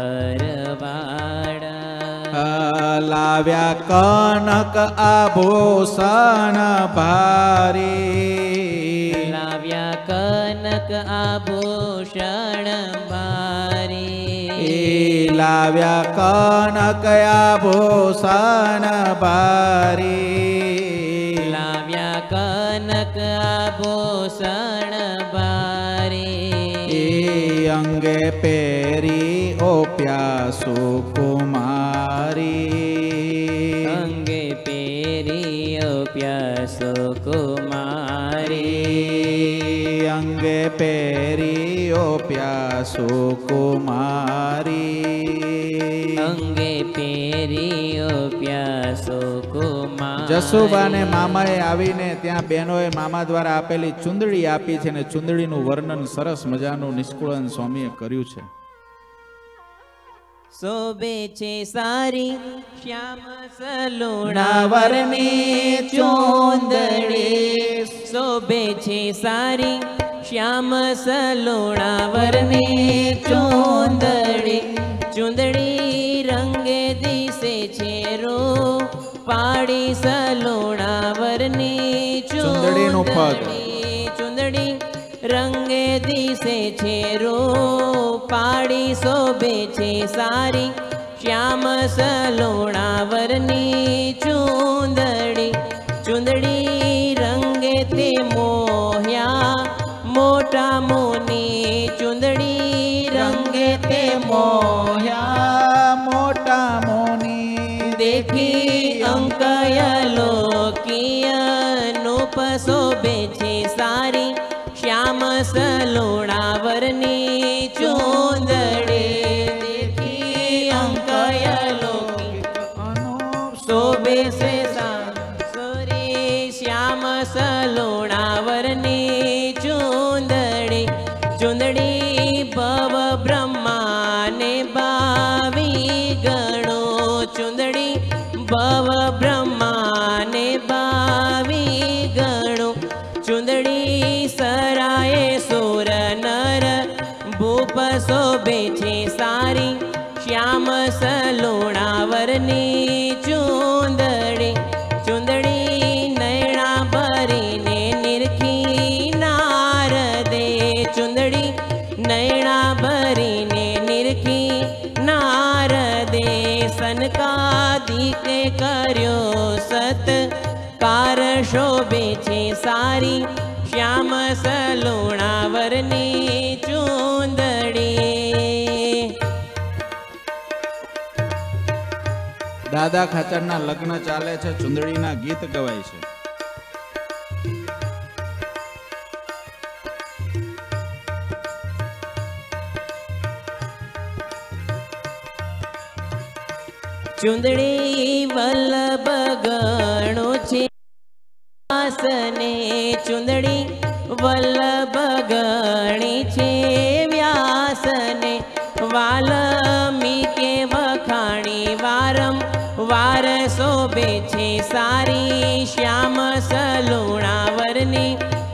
પરવાળા, લાવ્યા કનક આભૂષણ ભારી, લાવ્યા કનક આભૂષણ ભારી, લાવ્યા કનક આભૂષણ ભારી, આભૂષણ ભારે એ અંગે પેરી ઓપ્યા સુકુમારી અંગે પેરીઓ પ્યાસો કુમારી અંગે પેરી ઓપ્યા સુકુમારી અંગે પેરીઓ પ્યાસો કુમારી જસુબાને મામાએ આવીને ત્યાં બહેનોએ મામા દ્વારા આપેલી ચુંદડી આપી છે ને ચુંદડીનું વર્ણન સરસ મજાનું નિષ્કુળન સ્વામીએ કર્યું છે. શોભે છે સારી શ્યામ ના વરની ચુંદડી શોભે છે સારી શ્યામ સલુણા વરની ચુંદડી ચુંદડી રંગે દિશે છે રો પાડી સલુણા વરની ચુંદડીનું પદ. ચુંદડી રંગે દિશે છે રો પાડી શોભે છે સારી શ્યામ સલોણા વરની ચુંદડી ચુંદડી રંગે તે મોહ્યા મોટા મુની ચુંદડી રંગે તે મોહ્યા મોટા મોની દેખી અંકય લોકીય નૂપ શોભે છે સારી શ્યામ સલોણા વરની ચુંદડી દેખી અંકય લોકી શોભે છે સારી શ્યામ સલોણા વરની ચુંદડી ચુંદડી ભવ બ્રહ્માને બાવી ગણો ચુંદડી ભવ બ્રહ્માને બાવી ગણો ચુંદડી સરાય સુર નર ભૂપ શોભે છે સારી શ્યામ સલોણા વરની ચુંદડી ચુંદડી નૈણા ભરીને નિરખી નારદે ચુંદડી નૈણા ભરીને નિરખી નારદે સનકાદિકે કર્યો સત્કાર શોભે છે સારી શ્યામ સલોણા વરની ચુંદડી. દાદા ખાચરના લગ્ન ચાલે છે, ચુંદડીના ગીત ગવાય છે. ચુંદડી વલ્લભ ગણો છે વ્યાસને ચુંદડી વલ્લભ ગણી છે વ્યાસને વાલ્મીકે વખાણી વારમ વાર શોભે છે સારી શ્યામ સલુણા વરની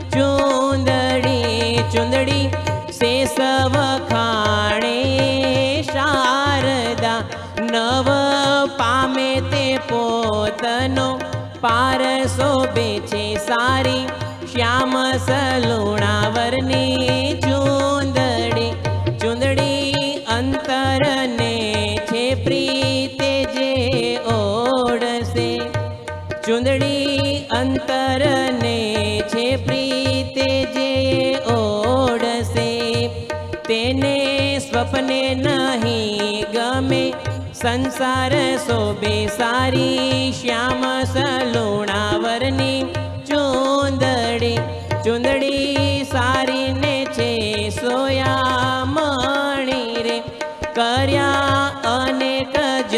ચુંદડી ચુંદડી શેષ વખાણે શારદા નવ પામે તે પોતનો પાર શોભે છે સારી શ્યામ સલુણા વરની ચુંદડી ચુંદડી અંતરને છે પ્રીતે જે ઓળશે ચુંદડી અંતરને છે પ્રીતે જે ઓળશે તેને સ્વપ્ને નહીં ગમે સંસાર શોભે સારી શ્યામ સલુણા વરની ચુંદડી ચુંદડી સારીને છે સોયા મણી રે કર્યા અનેક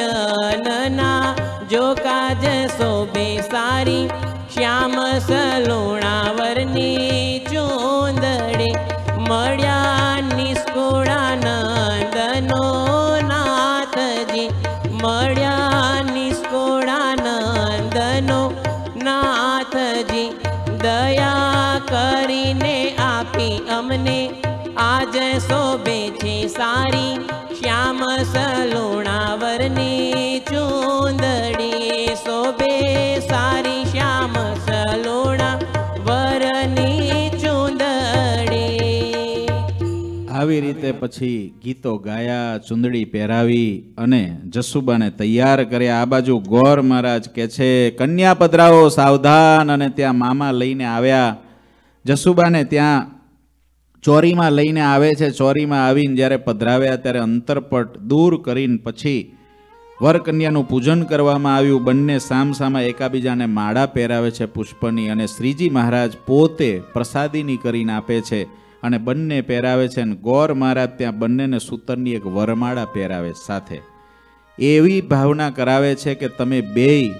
જનના જો કાજ શોભે સારી શ્યામ સલુણા વરની ચુંદડી મળ્યા નિષ્કુળાનંદનો નાથજી મળ્યા નિષ્કુળાનંદનો નાથજી દયા કરીને આપી અમને આજ શોભે છે સારી શ્યામ સલુણા વરની ચુંદડી શોભે સારી શ્યામ સલુણા વરની ચુંદડી. આવી રીતે પછી ગીતો ગાયા, ચુંદડી પહેરાવી અને જસુબાને તૈયાર કર્યા. આ બાજુ ગોર મહારાજ કે છે કન્યા પધરાવો સાવધાન, અને ત્યાં મામા લઈને આવ્યા જસુબાને ત્યાં ચોરીમાં લઈને આવે છે. ચોરીમાં આવીને જ્યારે પધરાવ્યા ત્યારે અંતરપટ દૂર કરીને પછી વરકન્યાનું પૂજન કરવામાં આવ્યું. બંને સામસામા એકાબીજાને માળા પહેરાવે છે પુષ્પની, અને શ્રીજી મહારાજ પોતે પ્રસાદીની કરીને આપે છે અને બંને પહેરાવે છે. અને ગોર મહારાજ ત્યાં બંનેને સૂતરની એક વરમાળા પહેરાવે સાથે. એવી ભાવના કરાવે છે કે તમે બેય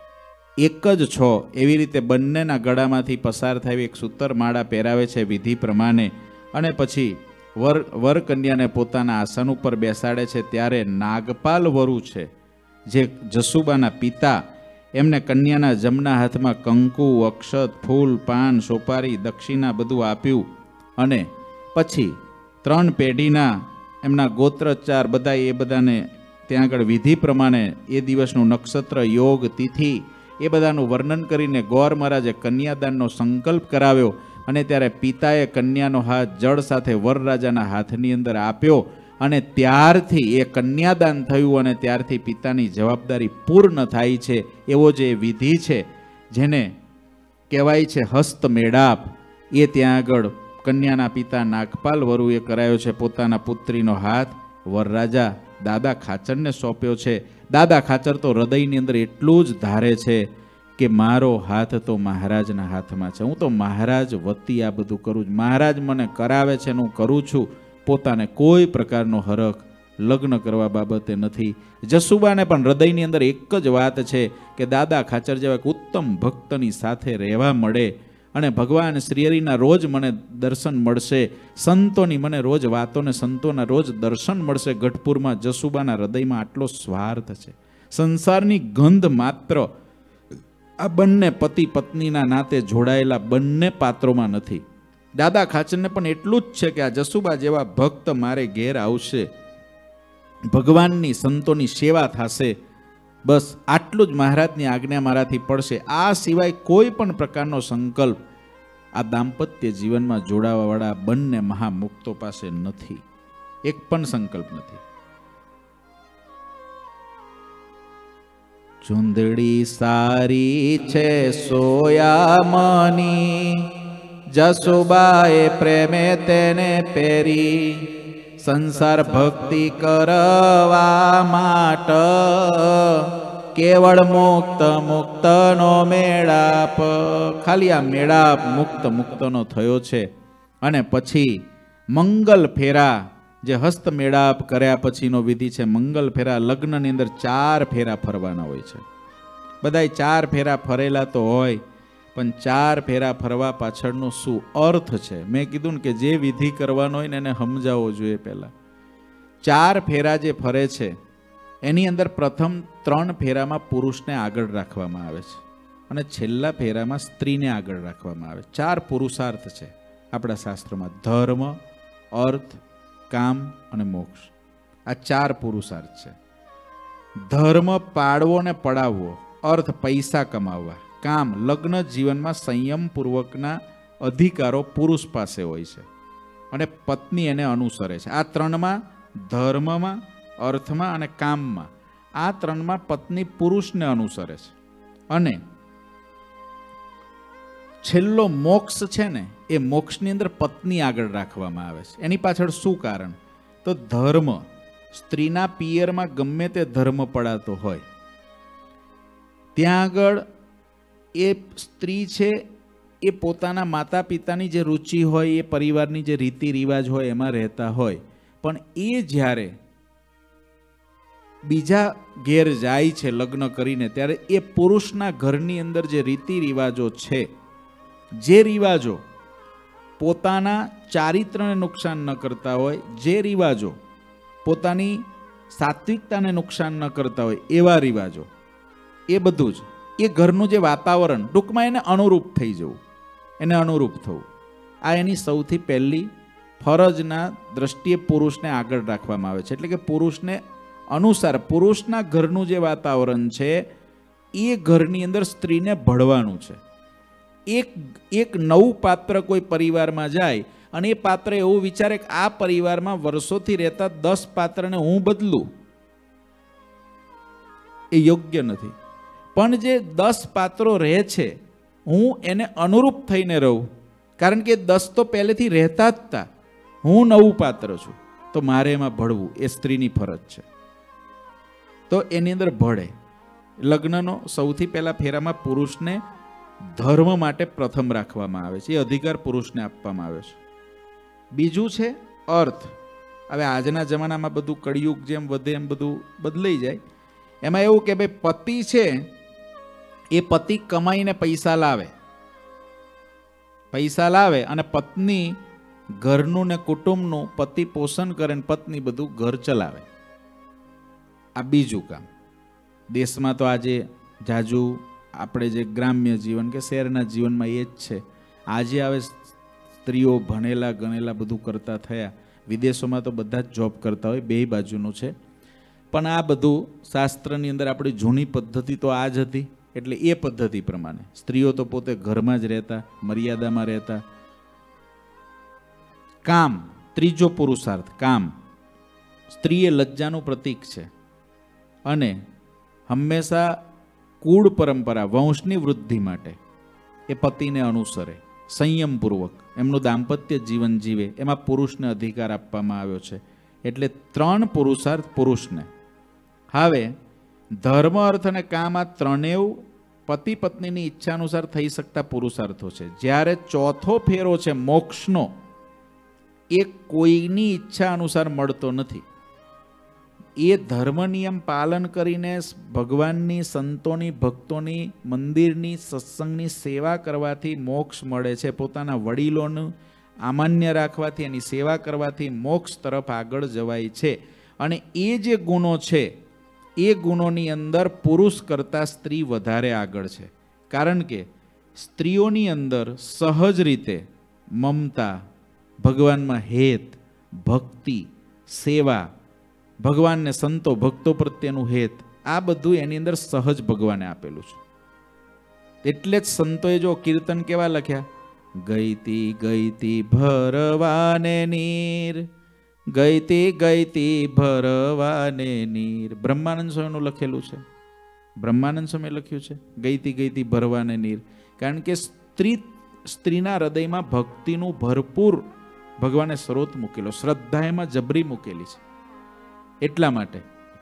એક જ છો એવી રીતે બંનેના ગળામાંથી પસાર થઈ એક સૂતર માળા પહેરાવે છે વિધિ પ્રમાણે. અને પછી વર વરકન્યાને પોતાના આસન ઉપર બેસાડે છે. ત્યારે નાગપાલ વરુ છે જે જસુબાના પિતા, એમને કન્યાના જમણા હાથમાં કંકુ, અક્ષત, ફૂલ, પાન, સોપારી, દક્ષિણા બધું આપ્યું. અને પછી ત્રણ પેઢીના એમના ગોત્રચાર બધા એ બધાને ત્યાં આગળ વિધિ પ્રમાણે એ દિવસનું નક્ષત્ર, યોગ, તિથિ એ બધાનું વર્ણન કરીને ગોર મહારાજે કન્યાદાનનો સંકલ્પ કરાવ્યો. અને ત્યારે પિતાએ કન્યાનો હાથ જળ સાથે વરરાજાના હાથની અંદર આપ્યો. અને ત્યારથી એ કન્યાદાન થયું અને ત્યારથી પિતાની જવાબદારી પૂર્ણ થાય છે. એવો જે વિધિ છે જેને કહેવાય છે હસ્ત મેળાપ, એ ત્યાં આગળ કન્યાના પિતા નાગપાલ વરુએ કરાયો છે. પોતાના પુત્રીનો હાથ વરરાજા દાદા ખાચરને સોંપ્યો છે. દાદા ખાચર તો હૃદયની અંદર એટલું જ ધારે છે કે મારો હાથ તો મહારાજના હાથમાં છે, હું તો મહારાજ વતી આ બધું કરું છું, મહારાજ મને કરાવે છે હું કરું છું. પોતાને કોઈ પ્રકારનો હરખ લગ્ન કરવા બાબતે નથી. જસુબાને પણ હૃદયની અંદર એક જ વાત છે કે દાદા ખાચર જેવા એક ઉત્તમ ભક્તની સાથે રહેવા મળે અને ભગવાન શ્રીહરિના રોજ મને દર્શન મળશે, સંતોની મને રોજ વાતોને સંતોના રોજ દર્શન મળશે. ગઢપુરમાં જસુબાના હૃદયમાં આટલો સ્વાર્થ છે. સંસારની ગંધ માત્ર આ બંને પતિ પત્નીના નાતે જોડાયેલા બંને પાત્રોમાં નથી. દાદા ખાચરને પણ એટલું જ છે કે આ જસુબા જેવા ભક્ત મારે ઘેર આવશે, ભગવાનની સંતોની સેવા થશે, બસ આટલું જ મહારાજની આજ્ઞા મારાથી પડશે. આ સિવાય કોઈ પણ પ્રકારનો સંકલ્પ આ દાંપત્ય જીવનમાં જોડાવાવાળા બંને મહામુક્તો પાસે નથી. એક પણ સંકલ્પ નથી. ચુંદડી સારી છે સોયામની, જસુબાએ પ્રેમે તેને પહેરી, સંસાર ભક્તિ કરવા માટ, કેવળ મુક્ત મુક્તનો મેળાપ. ખાલી આ મેળાપ મુક્ત મુક્તનો થયો છે. અને પછી મંગલ ફેરા, જે હસ્ત મેળાપ કર્યા પછીનો વિધિ છે મંગલ ફેરા. લગ્નની અંદર ચાર ફેરા ફરવાના હોય છે. બધાય ચાર ફેરા ફરેલા તો હોય, પણ ચાર ફેરા ફરવા પાછળનો શું અર્થ છે મેં કીધું ને કે જે વિધિ કરવાનો હોય ને એને સમજાવવો જોઈએ. પહેલા ચાર ફેરા જે ફરે છે એની અંદર પ્રથમ ત્રણ ફેરામાં પુરુષને આગળ રાખવામાં આવે છે અને છેલ્લા ફેરામાં સ્ત્રીને આગળ રાખવામાં આવે. ચાર પુરુષાર્થ છે આપણા શાસ્ત્રોમાં: ધર્મ, અર્થ, કામ અને મોક્ષ. આ ચાર પુરુષાર્થ છે. ધર્મ પાળવો ને પડાવવો, અર્થ પૈસા કમાવવા, કામ લગ્ન જીવનમાં સંયમ પૂર્વકના અધિકારો પુરુષ પાસે હોય છે અને પત્ની એને અનુસરે છે. આ ત્રણમાં, ધર્મમાં, અર્થમાં અને કામમાં, આ ત્રણમાં પત્ની પુરુષને અનુસરે છે. અને છેલ્લો મોક્ષ છે ને એ મોક્ષની અંદર પત્ની આગળ રાખવામાં આવે છે. એની પાછળ શું કારણ? તો ધર્મ, સ્ત્રીના પિયરમાં ગમે તે ધર્મ પડાતો હોય ત્યાં આગળ એ સ્ત્રી છે એ પોતાના માતા પિતાની જે રુચિ હોય, એ પરિવારની જે રીતિ રિવાજ હોય એમાં રહેતા હોય, પણ એ જ્યારે બીજા ઘેર જાય છે લગ્ન કરીને ત્યારે એ પુરુષના ઘરની અંદર જે રીતિ રિવાજો છે, જે રિવાજો પોતાના ચારિત્રને નુકસાન ન કરતા હોય, જે રિવાજો પોતાની સાત્વિકતાને નુકસાન ન કરતા હોય, એવા રિવાજો, એ બધું જ એ ઘરનું જે વાતાવરણ, ટૂંકમાં એને અનુરૂપ થઈ જવું, એને અનુરૂપ થવું, આ એની સૌથી પહેલી ફરજના દ્રષ્ટિએ પુરુષને આગળ રાખવામાં આવે છે. એટલે કે પુરુષને અનુસાર પુરુષના ઘરનું જે વાતાવરણ છે એ ઘરની અંદર સ્ત્રીને ભળવાનું છે. એક એક નવું પાત્ર કોઈ પરિવારમાં જાય અને એ પાત્ર એવું વિચારે કે આ પરિવારમાં વર્ષોથી રહેતા દસ પાત્રને હું બદલું, એ યોગ્ય નથી. પણ જે દસ પાત્રો રહે છે હું એને અનુરૂપ થઈને રહું, કારણ કે દસ તો પહેલેથી રહેતા જ હતા. હું નવું પાત્ર છું તો મારે એમાં ભળવું એ સ્ત્રીની ફરજ છે. તો એની અંદર ભળે. લગ્નનો સૌથી પહેલા ફેરામાં પુરુષને ધર્મ માટે પ્રથમ રાખવામાં આવે છે, એ અધિકાર પુરુષને આપવામાં આવે છે. બીજું છે અર્થ. હવે આજના જમાનામાં બધું કળિયુગ જેમ વધે એમ બધું બદલાઈ જાય. એમાં એવું કે ભાઈ પતિ છે એ પતિ કમાઈને પૈસા લાવે પૈસા લાવે અને પત્ની ઘરનું ને કુટુંબનું પતિ પોષણ કરે ને પત્ની બધું ઘર ચલાવે. આ બીજું કામ. દેશમાં તો આજે જાજુ આપણે જે ગ્રામ્ય જીવન કે શહેરના જીવનમાં એ જ છે. આજે હવે સ્ત્રીઓ ભણેલા ગણેલા બધું કરતા થયા. વિદેશોમાં તો બધા જ જોબ કરતા હોય, બે બાજુનું છે. પણ આ બધું શાસ્ત્રની અંદર આપણી જૂની પદ્ધતિ તો આ જ હતી. એટલે એ પદ્ધતિ પ્રમાણે સ્ત્રીઓ તો પોતે ઘરમાં જ રહેતા, મર્યાદામાં રહેતા. કામ, ત્રીજો પુરુષાર્થ કામ. સ્ત્રી એ લજ્જાનું પ્રતીક છે અને હંમેશા કુળ પરંપરા વંશની વૃદ્ધિ માટે એ પતિને અનુસરે, સંયમપૂર્વક એમનું દાંપત્ય જીવન જીવે. એમાં પુરુષને અધિકાર આપવામાં આવ્યો છે. એટલે ત્રણ પુરુષાર્થ પુરુષને. હવે ધર્મ, અર્થ અને કામ આ ત્રણેય પતિ પત્નીની ઈચ્છા અનુસાર થઈ શકતા પુરુષાર્થો છે. જ્યારે ચોથો ફેરો છે મોક્ષનો, એ કોઈની ઈચ્છા અનુસાર મળતો નથી. એ ધર્મ નિયમ પાલન કરીને ભગવાનની, સંતોની, ભક્તોની, મંદિરની, સત્સંગની સેવા કરવાથી મોક્ષ મળે છે. પોતાના વડીલોનું આમાન્ય રાખવાથી, એની સેવા કરવાથી મોક્ષ તરફ આગળ જવાય છે. અને એ જે ગુણો છે એ ગુણોની અંદર પુરુષ કરતાં સ્ત્રી વધારે આગળ છે. કારણ કે સ્ત્રીઓની અંદર સહજ રીતે મમતા, ભગવાનમાં હેત, ભક્તિ, સેવા, ભગવાનને સંતો ભક્તો પ્રત્યેનું હેત, આ બધું એની અંદર સહજ ભગવાને આપેલું છે. એટલે જ સંતોએ જો કીર્તન કેવા લખ્યા, ગઈતી ગઈતી ભરવાને નીર, ગઈતી ગઈતી ભરવાને નીર. બ્રહ્માનંદ સ્વામીનું લખેલું છે. બ્રહ્માનંદ સ્વામીએ લખ્યું છે ગઈતી ગઈતી ભરવાને નીર. કારણ કે સ્ત્રી સ્ત્રીના હૃદયમાં ભક્તિનું ભરપૂર ભગવાને સ્રોત મૂકેલો, શ્રદ્ધા એમાં જબરી મૂકેલી છે. એટલા માટે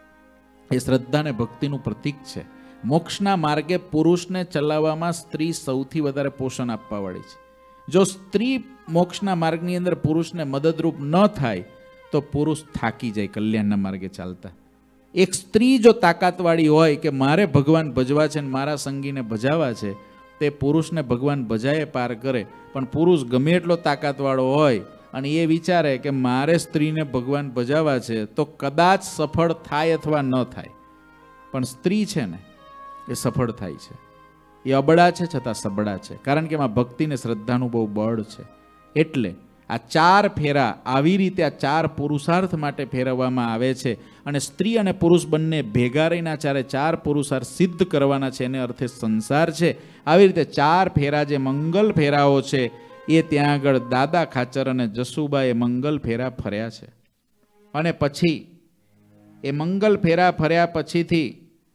એ શ્રદ્ધા ને ભક્તિનું પ્રતીક છે. મોક્ષના માર્ગે પુરુષને ચલાવવામાં સ્ત્રી સૌથી વધારે પોષણ આપવા વાળી છે. જો સ્ત્રી મોક્ષના માર્ગની અંદર પુરુષને મદદરૂપ ન થાય તો પુરુષ થાકી જાય કલ્યાણના માર્ગે ચાલતા. એક સ્ત્રી જો તાકાતવાળી હોય કે મારે ભગવાન ભજવા છે ને મારા સંગીને ભજાવા છે, તે પુરુષને ભગવાન ભજાએ પાર કરે. પણ પુરુષ ગમે એટલો તાકાતવાળો હોય અને એ વિચારે કે મારે સ્ત્રીને ભગવાન ભજાવા છે તો કદાચ સફળ થાય અથવા ન થાય. પણ સ્ત્રી છે ને એ સફળ થાય છે. એ અબળા છે છતાં સબળા છે. કારણ કે એમાં ભક્તિને શ્રદ્ધાનું બહુ બળ છે. એટલે આ ચાર ફેરા આવી રીતે આ ચાર પુરુષાર્થ માટે ફેરવવામાં આવે છે. અને સ્ત્રી અને પુરુષ બંને ભેગા રહીને ચારે ચાર પુરુષાર્થ સિદ્ધ કરવાના છે. એને અર્થે સંસાર છે. આવી રીતે ચાર ફેરા જે મંગલ ફેરાઓ છે એ ત્યાં આગળ દાદા ખાચર અને જસુબા એ મંગલ ફેરા ફર્યા છે. અને પછી એ મંગલ ફેરા ફર્યા પછીથી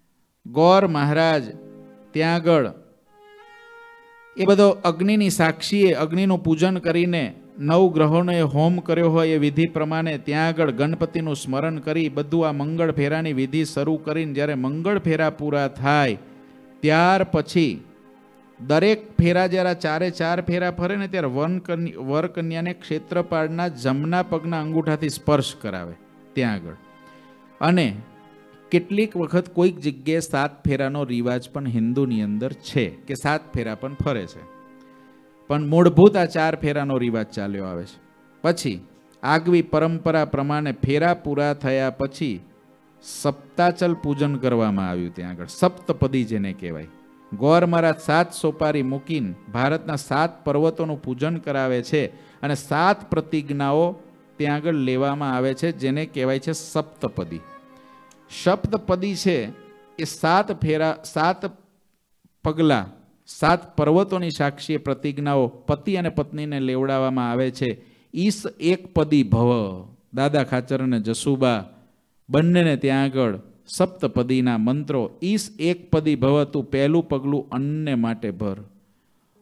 ગોર મહારાજ ત્યાં આગળ એ બધો અગ્નિની સાક્ષીએ અગ્નિનું પૂજન કરીને નવ ગ્રહોનો એ હોમ કર્યો હોય એ વિધિ પ્રમાણે ત્યાં આગળ ગણપતિનું સ્મરણ કરી બધું આ મંગળ ફેરાની વિધિ શરૂ કરીને જ્યારે મંગળ ફેરા પૂરા થાય ત્યાર પછી દરેક ફેરા જ્યારે ચારે ચાર ફેરા ફરે ને ત્યારે વન વર કન્યાને ક્ષેત્રપાળના જમણા પગના અંગૂઠાથી સ્પર્શ કરાવે ત્યાં આગળ. અને કેટલીક વખત કોઈક જગ્યાએ સાત ફેરાનો રિવાજ પણ હિન્દુની અંદર છે કે સાત ફેરા પણ ફરે છે. પણ મૂળભૂત આ ચાર ફેરાનો રિવાજ ચાલ્યો આવે છે. પછી આગવી પરંપરા પ્રમાણે ફેરા પૂરા થયા પછી સપ્તાચલ પૂજન કરવામાં આવ્યું. ત્યાં આગળ સપ્તપદી જેને કહેવાય. ગોર મહારાજ સાત સોપારી મૂકીને ભારતના સાત પર્વતોનું પૂજન કરાવે છે અને સાત પ્રતિજ્ઞાઓ ત્યાં આગળ લેવામાં આવે છે જેને કહેવાય છે સપ્તપદી. સપ્તપદી છે એ સાત ફેરા સાત પગલા સાત પર્વતોની સાક્ષીએ પ્રતિજ્ઞાઓ પતિ અને પત્નીને લેવડાવવામાં આવે છે. ઈસ એક પદી ભવ. દાદા ખાચર અને જસુબા બંનેને ત્યાં આગળ સપ્તપદીના મંત્રો. ઈસ એક પદી ભવ, તું પહેલું પગલું અન્નને માટે ભર.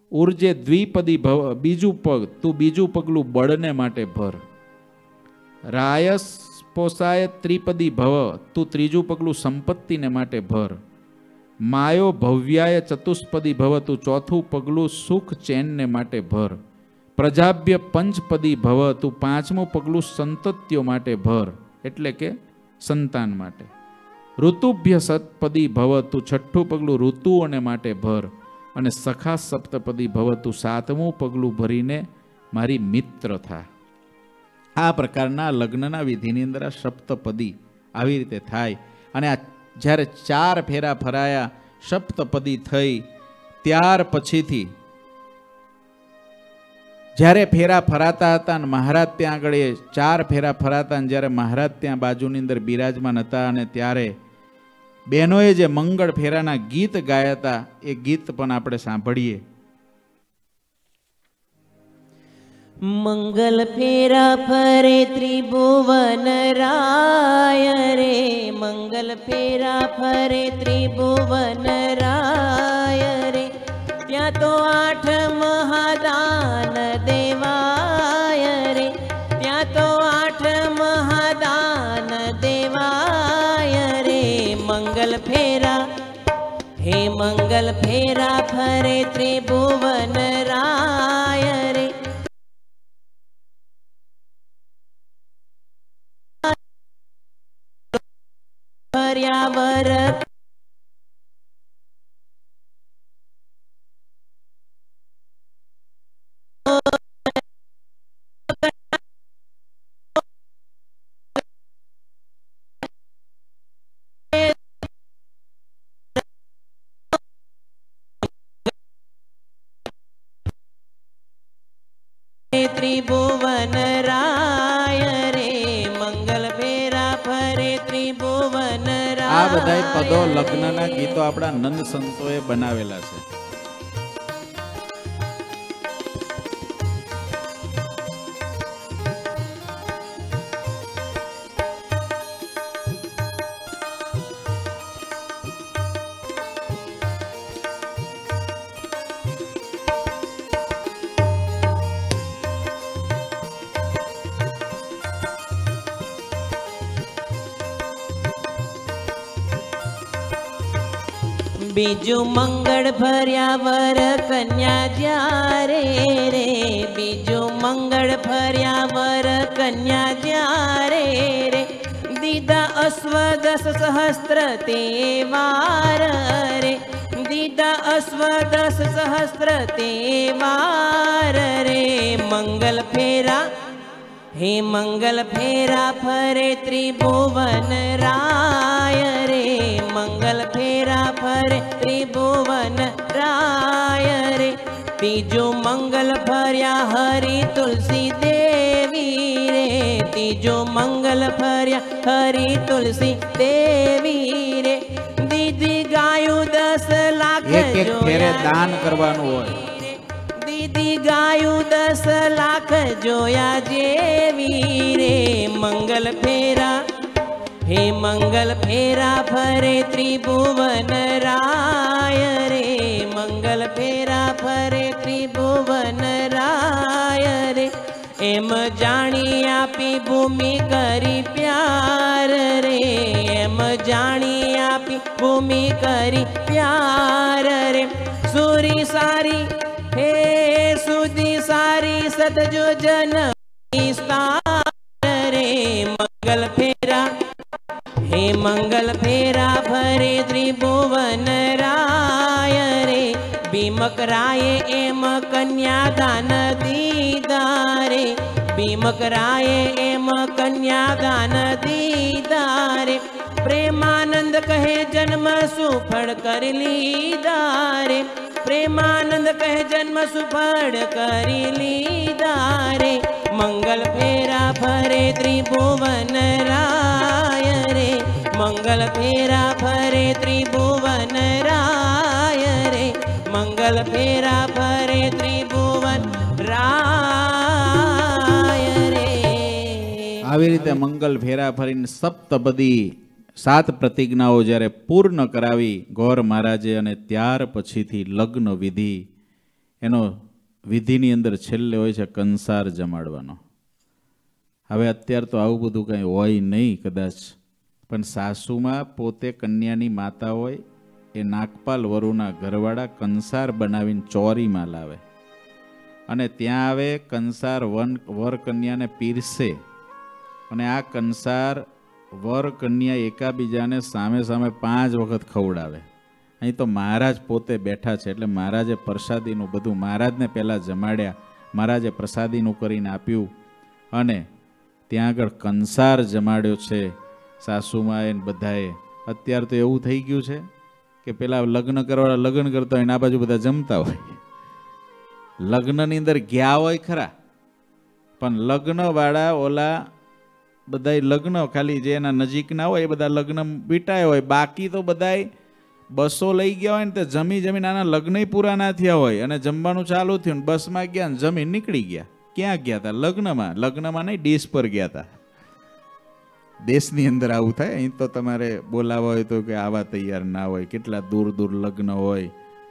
ઉર્જે દ્વિપદી ભવ, બીજું પગ તું બીજું પગલું બળને માટે ભર. રાયસ પોસાય ત્રિપદી ભવ, તું ત્રીજું પગલું સંપત્તિને માટે ભર. માયો ભવ્યાય ચતુષ્પદી ભવ, તું ચોથું પગલું સુખ ચેનને માટે ભર. પ્રજાભ્ય પંચપદી ભવ, તું પાંચમું પગલું સંતત્યો માટે ભર, એટલે કે સંતાન માટે. ઋતુભ્ય સતપદી ભવ, તું છઠ્ઠું પગલું ઋતુઓને માટે ભર. અને સખા સપ્તપદી ભવ, તું સાતમું પગલું ભરીને મારી મિત્ર થા. આ પ્રકારના લગ્નના વિધિની અંદર આ સપ્તપદી આવી રીતે થાય. અને આ જ્યારે ચાર ફેરા ફરાયા, સપ્તપદી થઈ, ત્યાર પછીથી જ્યારે ફેરા ફરાતા હતા અને મહારાજ ત્યાં આગળ એ ચાર ફેરા ફરાતા અને જ્યારે મહારાજ ત્યાં બાજુની અંદર બિરાજમાન હતા અને ત્યારે બહેનોએ જે મંગળ ફેરાના ગીત ગાયા હતા એ ગીત પણ આપણે સાંભળીએ. મંગલ ફેરા ફરે ત્રિભુવન રાય રે, મંગલ ફેરા ફરે ત્રિભુવન રાય રે. ત્યાં તો આઠ મહાદાન દેવાય રે, ત્યાં તો આઠ મહાદાન દેવાય રે. મંગલ ફેરા હે મંગલ ફેરા ફરે ત્રિભુવન રાય રે. પર્યાવર ત્રિભુવન રાય રે, મંગલ ફેરા ફરે ત્રિભુવન રાય. આ બધા પદો લગ્નના ગીતો આપણા નંદ સંતોએ બનાવેલા છે. બીજું મંગળ ભર્યા વર કન્યા જ્યારે રે, બીજું મંગળ ભર્યા વર કન્યા જ્યારે રે. દીદા અશ્વ દસ સહસ્ત્ર તે વાર રે, દીદા અશ્વ દસ સહસ્ત્ર તે વાર રે. મંગલ ફેરા હે મંગલ ફેરા ફરે ત્રિભુવન રાય રે, મંગલ ફેરા ફરે ત્રિભુવન રાય રે. ત્રીજું મંગલ ફર્યા હરિ તુલસી દેવી રે, ત્રીજું મંગલ ફર્યા હરિ તુલસી દેવી રે. દીદી ગાયું દસ લાખ એક એક ફેરે દાન કરવાનું હોય. દીદી ગાયું દસ લાખ જોયા જેવી રે. મંગલ ફેરા હે મંગલ ફેરા ફરે ત્રિભુવન રાય રે, મંગલ ફેરા ફરે ત્રિભુવન રાય રે. એમ જાણી આપી ભૂમિ કરી પ્યાર રે, એમ જાણી આપી ભૂમિ કરી પ્યાર રે. સુરી સારી હે સુધી સારી સતજો જન વિસ્તાર રે. મંગલ ફેરા હે મંગલ ફેરા ફરે ત્રિભુવન રાય રે. ભીમક રાયે એમ કન્યાદાન દીધા રે, ભીમક રાયે એમ કન્યાદાન દીધા રે. પ્રેમાનંદ કહે જન્મ સુફળ કરી લીધા રે, પ્રેમાનંદ કહે જન્મ સુફળ કરી લીધા રે. મંગલ ફેરા ફરે ત્રિભુવન રાય રે, મંગલ ફેરા ફરે ત્રિભુવન રાય રે, મંગલ ફેરા ફરે ત્રિભુવન રાય રે. આવી રીતે મંગલ ફેરા ફરીને સપ્તપદી સાત પ્રતિજ્ઞાઓ જ્યારે પૂર્ણ કરાવી ગોર મહારાજે અને ત્યાર પછીથી લગ્ન વિધિ એનો વિધિની અંદર છેલ્લે હોય છે કંસાર જમાડવાનો. હવે અત્યારે તો આવું બધું કંઈ હોય નહીં કદાચ, પણ સાસુમાં પોતે કન્યાની માતા હોય એ નાગપાલ વરુના ઘરવાળા કંસાર બનાવીને ચોરીમાં લાવે અને ત્યાં આવે કંસાર વન વર કન્યાને પીરસે અને આ કંસાર વર કન્યા એકાબીજાને સામે સામે પાંચ વખત ખવડાવે. અહીં તો મહારાજ પોતે બેઠા છે એટલે મહારાજે પ્રસાદીનું બધું મહારાજને પહેલાં જમાડ્યા, મહારાજે પ્રસાદીનું કરીને આપ્યું અને ત્યાં આગળ કંસાર જમાડ્યો છે સાસુમાએ ને બધાએ. અત્યારે તો એવું થઈ ગયું છે કે પેલા લગ્ન કરવાવાળા લગ્ન કરતા હોય ને આ બાજુ બધા જમતા હોય. લગ્નની અંદર ગયા હોય ખરા, પણ લગ્નવાળા ઓલા બધા લગ્ન ખાલી જે એના નજીકના હોય એ બધા લગ્ન બીટાયા હોય, બાકી તો બધા બસો લઈ ગયા હોય ને તે જમી જમીન આના લગ્ન પૂરા ના થયા હોય અને જમવાનું ચાલુ થયું ને બસમાં ગયા ને જમીન નીકળી ગયા. ક્યાં ગયા હતા? લગ્નમાં. લગ્નમાં નહીં, ડીશ પર ગયા હતા. દેશની અંદર આવું થાય. અહીં તો તમારે બોલાવા હોય તો કે આવા તૈયાર ના હોય. કેટલા દૂર દૂર લગ્ન હોય,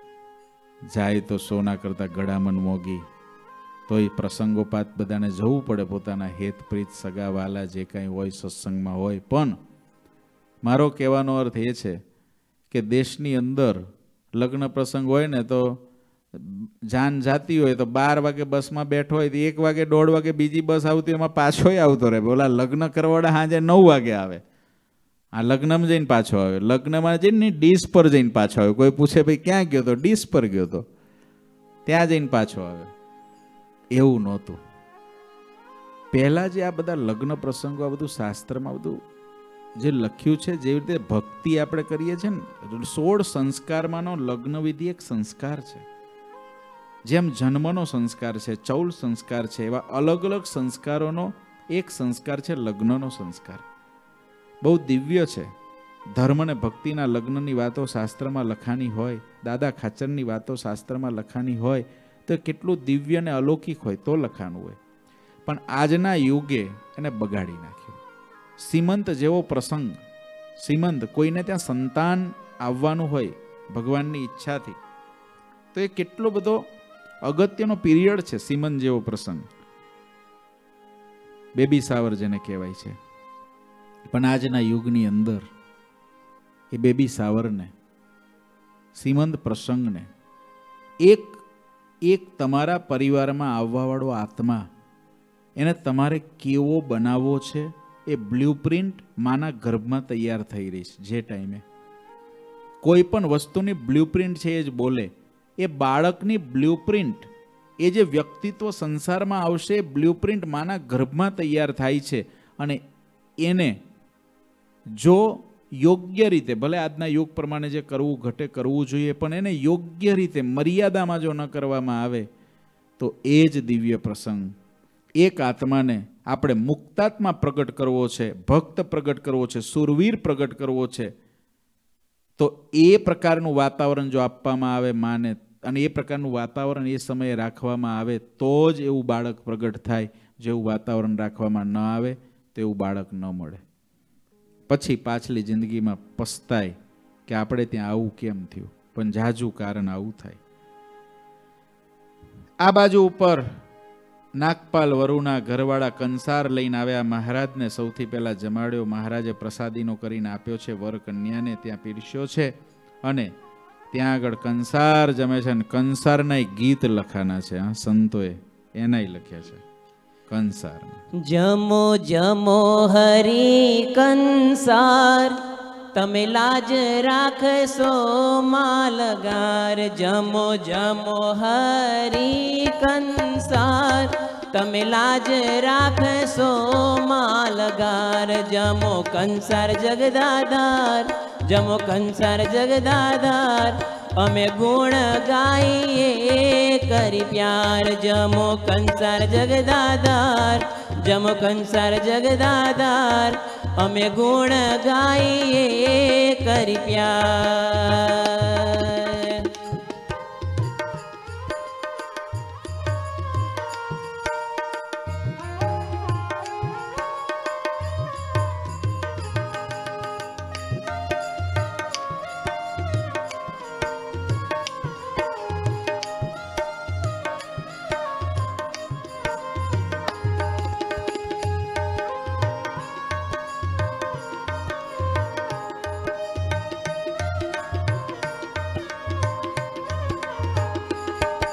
જાય તો સોના કરતા ગળામણ મોગી, તો એ પ્રસંગોપાત બધાને જવું પડે, પોતાના હેતપ્રીત સગા વાલા જે કાંઈ હોય સત્સંગમાં હોય. પણ મારો કહેવાનો અર્થ એ છે કે દેશની અંદર લગ્ન પ્રસંગ હોય ને તો જાન જાતી હોય તો બાર વાગે બસમાં બેઠો હોય તો એક વાગે દોઢ વાગે બીજી બસ આવતી, એમાં પાછોય આવતો રહે. ઓલા લગ્ન કરવાવાળા સાંજે નવ વાગે આવે, આ લગ્નમાં જઈને પાછો આવે. લગ્નમાં જઈને ડીશ પર જઈને પાછો આવે. કોઈ પૂછે ભાઈ ક્યાં ગયો તો? ડીશ પર ગયો તો, ત્યાં જઈને પાછો આવે. એવું નહોતું પહેલા. જે આ બધા લગ્ન પ્રસંગો, આ બધું શાસ્ત્રમાં બધું જે લખ્યું છે, જેવી રીતે ભક્તિ આપણે કરીએ છીએ ને, સોળ સંસ્કારમાંનો લગ્ન વિધિ એક સંસ્કાર છે. જેમ જન્મનો સંસ્કાર છે, ચૌલ સંસ્કાર છે, એવા અલગ અલગ સંસ્કારોનો એક સંસ્કાર છે લગ્નનો સંસ્કાર. બહુ દિવ્ય છે. ધર્મ અને ભક્તિના લગ્નની વાતો શાસ્ત્રમાં લખાણી હોય, દાદા ખાચરની વાતો શાસ્ત્રમાં લખાણી હોય તો કેટલું દિવ્ય અને અલૌકિક હોય તો લખાણું હોય. પણ આજના યુગે એને બગાડી નાખ્યું. સીમંત જેવો પ્રસંગ, સીમંત કોઈને ત્યાં સંતાન આવવાનું હોય ભગવાનની ઈચ્છાથી, તો એ કેટલો બધો અગત્યનો પીરિયડ છે. સીમંત જેવો પ્રસંગ, બેબી સાવર જેને કહેવાય છે. પણ આજના યુગની અંદર એ બેબી સાવરને, સીમંત પ્રસંગને એક એક તમારા પરિવારમાં આવવાવાળો આત્મા, એને તમારે કેવો બનાવવો છે એ બ્લ્યુપ્રિન્ટ માના ગર્ભમાં તૈયાર થઈ રહી છે. જે ટાઈમે કોઈ પણ વસ્તુની બ્લ્યુપ્રિન્ટ છે એ જ બોલે. એ બાળકની બ્લ્યુપ્રિન્ટ, એ જે વ્યક્તિત્વ સંસારમાં આવશે, એ બ્લ્યુપ્રિન્ટ માના ગર્ભમાં તૈયાર થાય છે. અને એને જો યોગ્ય રીતે, ભલે આજના યુગ પ્રમાણે જે કરવું ઘટે કરવું જોઈએ, પણ એને યોગ્ય રીતે મર્યાદામાં જો ન કરવામાં આવે તો એ જ દિવ્ય પ્રસંગ. એક આત્માને આપણે મુક્તાત્મા પ્રગટ કરવો છે, ભક્ત પ્રગટ કરવો છે, સુરવીર પ્રગટ કરવો છે, તો એ પ્રકારનું વાતાવરણ જો આપવામાં આવે માને, અને એ પ્રકારનું વાતાવરણ એ સમયે રાખવામાં આવે તો જ એવું બાળક પ્રગટ થાય. જેવું વાતાવરણ રાખવામાં ન આવે તો એવું બાળક ન મળે. પછી પાછલી જિંદગીમાં પસ્તાય કે આપણે ત્યાં આવું કેમ થયું. પણ જાજુ કારણ આવું થાય. આ બાજુ ઉપર નાગપાલ વરુના ઘરવાળા કંસાર લઈને આવ્યા. મહારાજને સૌથી પહેલા જમાડ્યો. મહારાજે પ્રસાદીનો કરીને આપ્યો છે. વર કન્યાને ત્યાં પીરસ્યો છે અને ત્યાં આગળ કંસાર જમે છે. અને કંસારના ગીત લખાના છે, હા, સંતોએ એનાય લખ્યા છે. કંસાર જમો જમો હરી કંસાર, તમે લાજ રાખશો માલગાર. જમો જમો હરી કંસાર, તમે લાજ રાખશો માલગાર. જમો કંસાર જગદાધાર, જમો કંસાર જગદાધાર, અમે ગુણ ગાઈએ કરી પ્યાર. જમો કંસાર જગદાધાર, જમો કંસાર જગદાધાર, અમે ગુણ ગાઈએ કરી પ્યાર.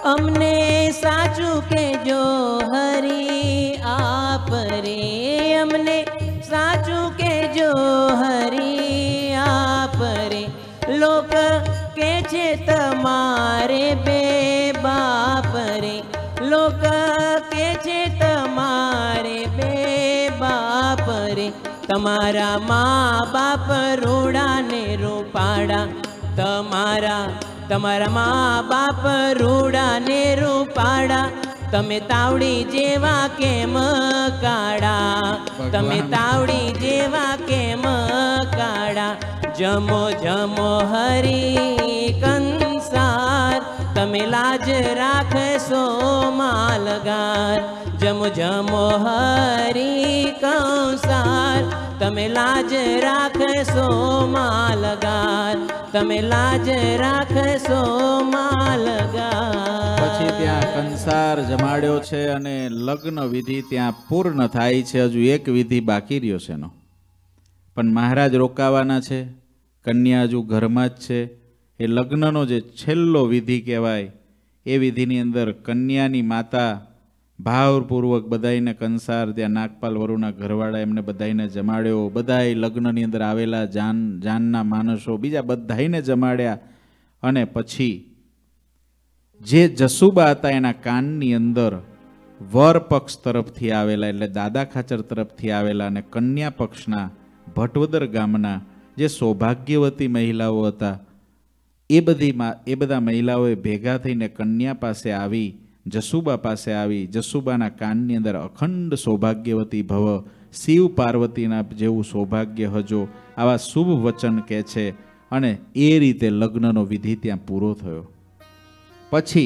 અમને સાચું કેજો હરી આપ રે, અમને સાચું કેજો હરી આપ રે. લોક કે છે તમારે બે બાપ રે, લોક કે છે તમારે બે બાપ રે. તમારા મા બાપ રૂડા ને રૂપાડા, તમારા તમારા મા બાપ રૂડા ને રૂપાડા. તમે તાવડી જેવા કેમ કાળા, તમે તાવડી જેવા કેમ કાળા. જમો જમો હરી કંસાર, તમે લાજ રાખશો માલગાર. જમો જમો હરી કંસાર, તમે લાજ રાખશો માલગાર, તમે લાજ રાખશો માલગાર. પછી ત્યાં કંસાર જમાડ્યો છે અને લગ્ન વિધિ ત્યાં પૂર્ણ થાય છે. હજુ એક વિધિ બાકી રહ્યો છે એનો, પણ મહારાજ રોકાવાના છે, કન્યા હજુ ઘરમાં જ છે. એ લગ્નનો જે છેલ્લો વિધિ કહેવાય, એ વિધિની અંદર કન્યાની માતા ભાવપૂર્વક બધાઈને કંસાર, ત્યાં નાગપાલ વરુના ઘરવાળા એમને બધાઈને જમાડ્યો. બધાય લગ્નની અંદર આવેલા જાન જાનના માણસો બીજા બધાઈને જમાડ્યા. અને પછી જે જસુબા હતા એના કાનની અંદર વર પક્ષ તરફથી આવેલા, એટલે દાદા ખાચર તરફથી આવેલા અને કન્યા પક્ષના ભટવદર ગામના જે સૌભાગ્યવતી મહિલાઓ હતા, એ બધી એ બધા મહિલાઓએ ભેગા થઈને કન્યા પાસે આવી, જસુબા પાસે આવી. જસુબાના કાનની અંદર અખંડ સૌભાગ્યવતી ભવ, શિવ પાર્વતીના જેવું સૌભાગ્ય હજો, આવા શુભ વચન કહે છે. અને એ રીતે લગ્નનો વિધિ ત્યાં પૂરો થયો. પછી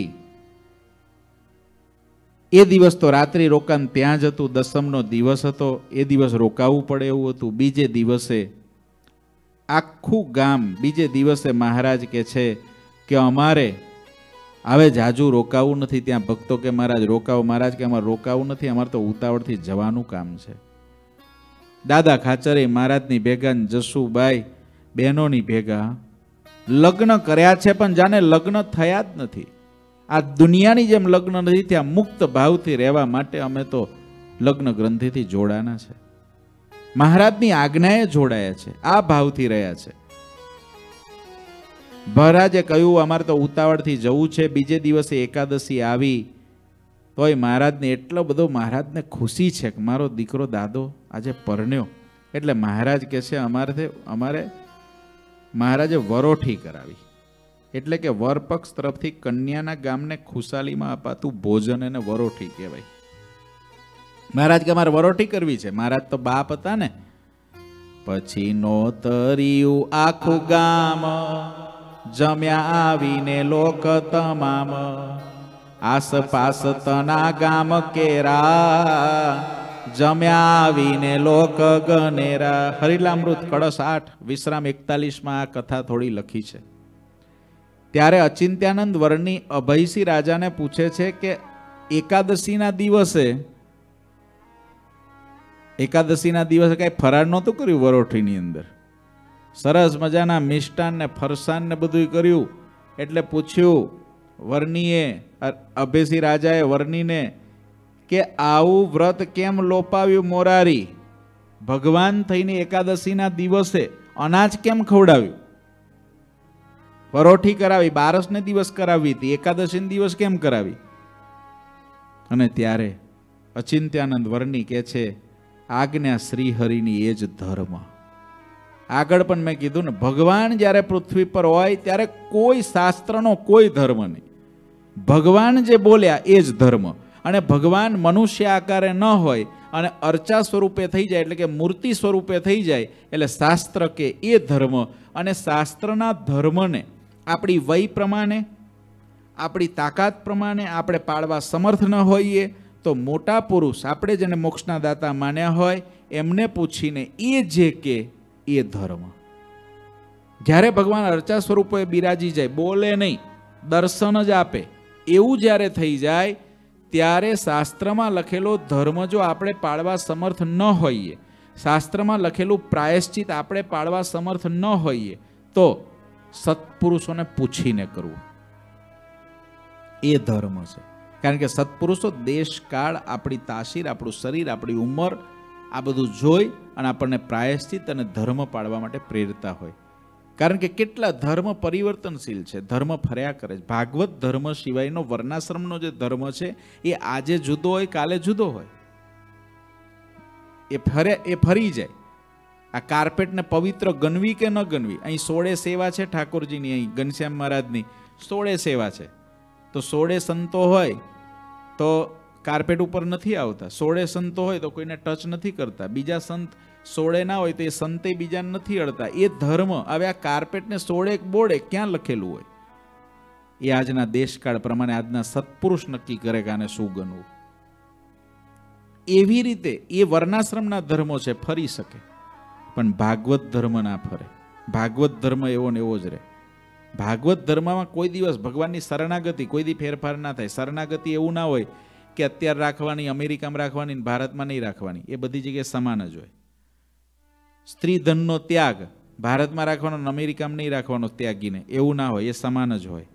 એ દિવસ તો રાત્રિ રોકાણ ત્યાં જ હતું, દસમનો દિવસ હતો, એ દિવસ રોકાવું પડે એવું હતું. બીજે દિવસે આખું ગામ, બીજે દિવસે મહારાજ કહે છે કે અમારે હવે જાજુ રોકાવું નથી. ત્યાં ભક્તો કે મહારાજ રોકાવો, મહારાજ કે અમારે રોકાવું નથી, અમારે તો ઉતાવળથી જવાનું કામ છે. દાદા ખાચરે મહારાજની ભેગા, જસુબાઈ બહેનોની ભેગા લગ્ન કર્યા છે, પણ જાણે લગ્ન થયા જ નથી. આ દુનિયાની જેમ લગ્ન નથી, ત્યાં મુક્ત ભાવથી રહેવા માટે અમે તો લગ્ન ગ્રંથિથી જોડાના છે, મહારાજની આજ્ઞાએ જોડાયા છે, આ ભાવથી રહ્યા છે. મહારાજે કહ્યું અમારે તો ઉતાવળથી જવું છે. બીજે દિવસે એકાદશી આવી, તોય મહારાજને એટલો બધો મહારાજને ખુશી છે કે મારો દીકરો દાદો આજે પરણ્યો. એટલે મહારાજ કહે છે અમારે અમારે મહારાજે વરોઠી કરાવી, એટલે કે વરપક્ષ તરફથી કન્યાના ગામને ખુશાલીમાં અપાતું ભોજન એને વરોઠી કહેવાય. મહારાજ કે અમારે વરોઠી કરવી છે. મહારાજ તો બાપ હતા ને. પછી નોતર્યું આખું ગામ, જમ્યા આવીને લોક તમામ, આસપાસ તના ગામ કેરા, જમ્યા આવીને લોક ગનેરા. હરિલામૃત કળશ આઠ વિશ્રામ એકતાલીસમાં આ કથા થોડી લખી છે. ત્યારે અચિંત્યાનંદ વર્ણી અભયસિંહ રાજાને પૂછે છે કે એકાદશીના દિવસે એકાદશીના દિવસે કઈ ફરાળ નહોતું કર્યું વરોઠીની અંદર? સરસ મજાના મિષ્ટાન ને ફરસાણ ને બધું કર્યું. એટલે પૂછ્યું વર્ણીએ, અભયસિંહ રાજાએ વર્ણીને કે આવું વ્રત કેમ લોપાવ્યું મોરારી? ભગવાન થઈને એકાદશીના દિવસે અનાજ કેમ ખવડાવ્યું? પરોઠી કરાવી, બારસને દિવસ કરાવી હતી, એકાદશીને દિવસ કેમ કરાવી? અને ત્યારે અચિંત્યાનંદ વર્ણી કહે છે આજ્ઞા શ્રી હરિની એ જ ધર્મ. આગળ પણ મેં કીધું ને, ભગવાન જ્યારે પૃથ્વી પર હોય ત્યારે કોઈ શાસ્ત્રનો કોઈ ધર્મ નહીં. ભગવાન જે બોલ્યા એ જ ધર્મ. અને ભગવાન મનુષ્ય આકારે ન હોય અને અર્ચા સ્વરૂપે થઈ જાય, એટલે કે મૂર્તિ સ્વરૂપે થઈ જાય, એટલે શાસ્ત્ર કે એ ધર્મ. અને શાસ્ત્રના ધર્મને આપણી વય પ્રમાણે, આપણી તાકાત પ્રમાણે આપણે પાળવા સમર્થ ન હોઈએ તો મોટા પુરુષ, આપણે જેને મોક્ષના દાતા માન્યા હોય, એમને પૂછીને એ જે કે એ ધર્મ. જ્યારે ભગવાન અર્ચા સ્વરૂપે બિરાજી જાય, બોલે નહીં, દર્શન જ આપે, એવું જ્યારે થઈ જાય ત્યારે શાસ્ત્રમાં લખેલો ધર્મ જો આપણે પાળવા સમર્થ ન હોઈએ, શાસ્ત્રમાં લખેલું પ્રાયશ્ચિત આપણે પાળવા સમર્થ ન હોઈએ, તો સત્પુરુષોને પૂછીને કરવું. એ ધર્મ છે. કારણ કે સત્પુરુષો દેશકાળ, આપણી તાસીર, આપણું શરીર, આપણી ઉંમર, આ બધું જોઈ અને આપણને પ્રાયશ્ચિત અને ધર્મ પાડવા માટે પ્રેરતા હોય. કારણ કે કેટલા ધર્મ પરિવર્તનશીલ છે, ધર્મ ફર્યા કરે છે. ભાગવત ધર્મ સિવાયનો વર્ણાશ્રમનો જે ધર્મ છે એ આજે જુદો હોય, કાલે જુદો હોય, એ ફરે એ ફરી જાય. આ કાર્પેટને પવિત્ર ગણવી કે ન ગણવી, અહીં સોળે સેવા છે ઠાકોરજીની, અહીં ઘનશ્યામ મહારાજની સોળે સેવા છે. તો સોળે સંતો હોય તો કાર્પેટ ઉપર નથી આવતા, સોળે સંતો હોય તો કોઈને ટચ નથી કરતા, બીજા સંત સોળે ના હોય તો એ સંતે બીજાને નથી અડતા. એ ધર્મ હવે આ કાર્પેટને સોળે બોર્ડે ક્યાં લખેલું હોય? એ આજના દેશકાળ પ્રમાણે આજના સત્પુરુષ નક્કી કરે કે આને શું ગણવું. એવી રીતે એ વર્ણાશ્રમના ધર્મો છે, ફરી શકે, પણ ભાગવત ધર્મ ના ફરે. ભાગવત ધર્મ એવો ને એવો જ રહે. ભાગવત ધર્મમાં કોઈ દિવસ ભગવાનની શરણાગતિ કોઈ દી ફેરફાર ના થાય. શરણાગતિ એવું ના હોય કે અત્યારે રાખવાની, અમેરિકામાં રાખવાની, ભારતમાં નહીં રાખવાની, એ બધી જગ્યાએ સમાન જ હોય. સ્ત્રી ધનનો ત્યાગ ભારતમાં રાખવાનો, અમેરિકામાં નહીં રાખવાનો ત્યાગીને, એવું ના હોય, એ સમાન જ હોય.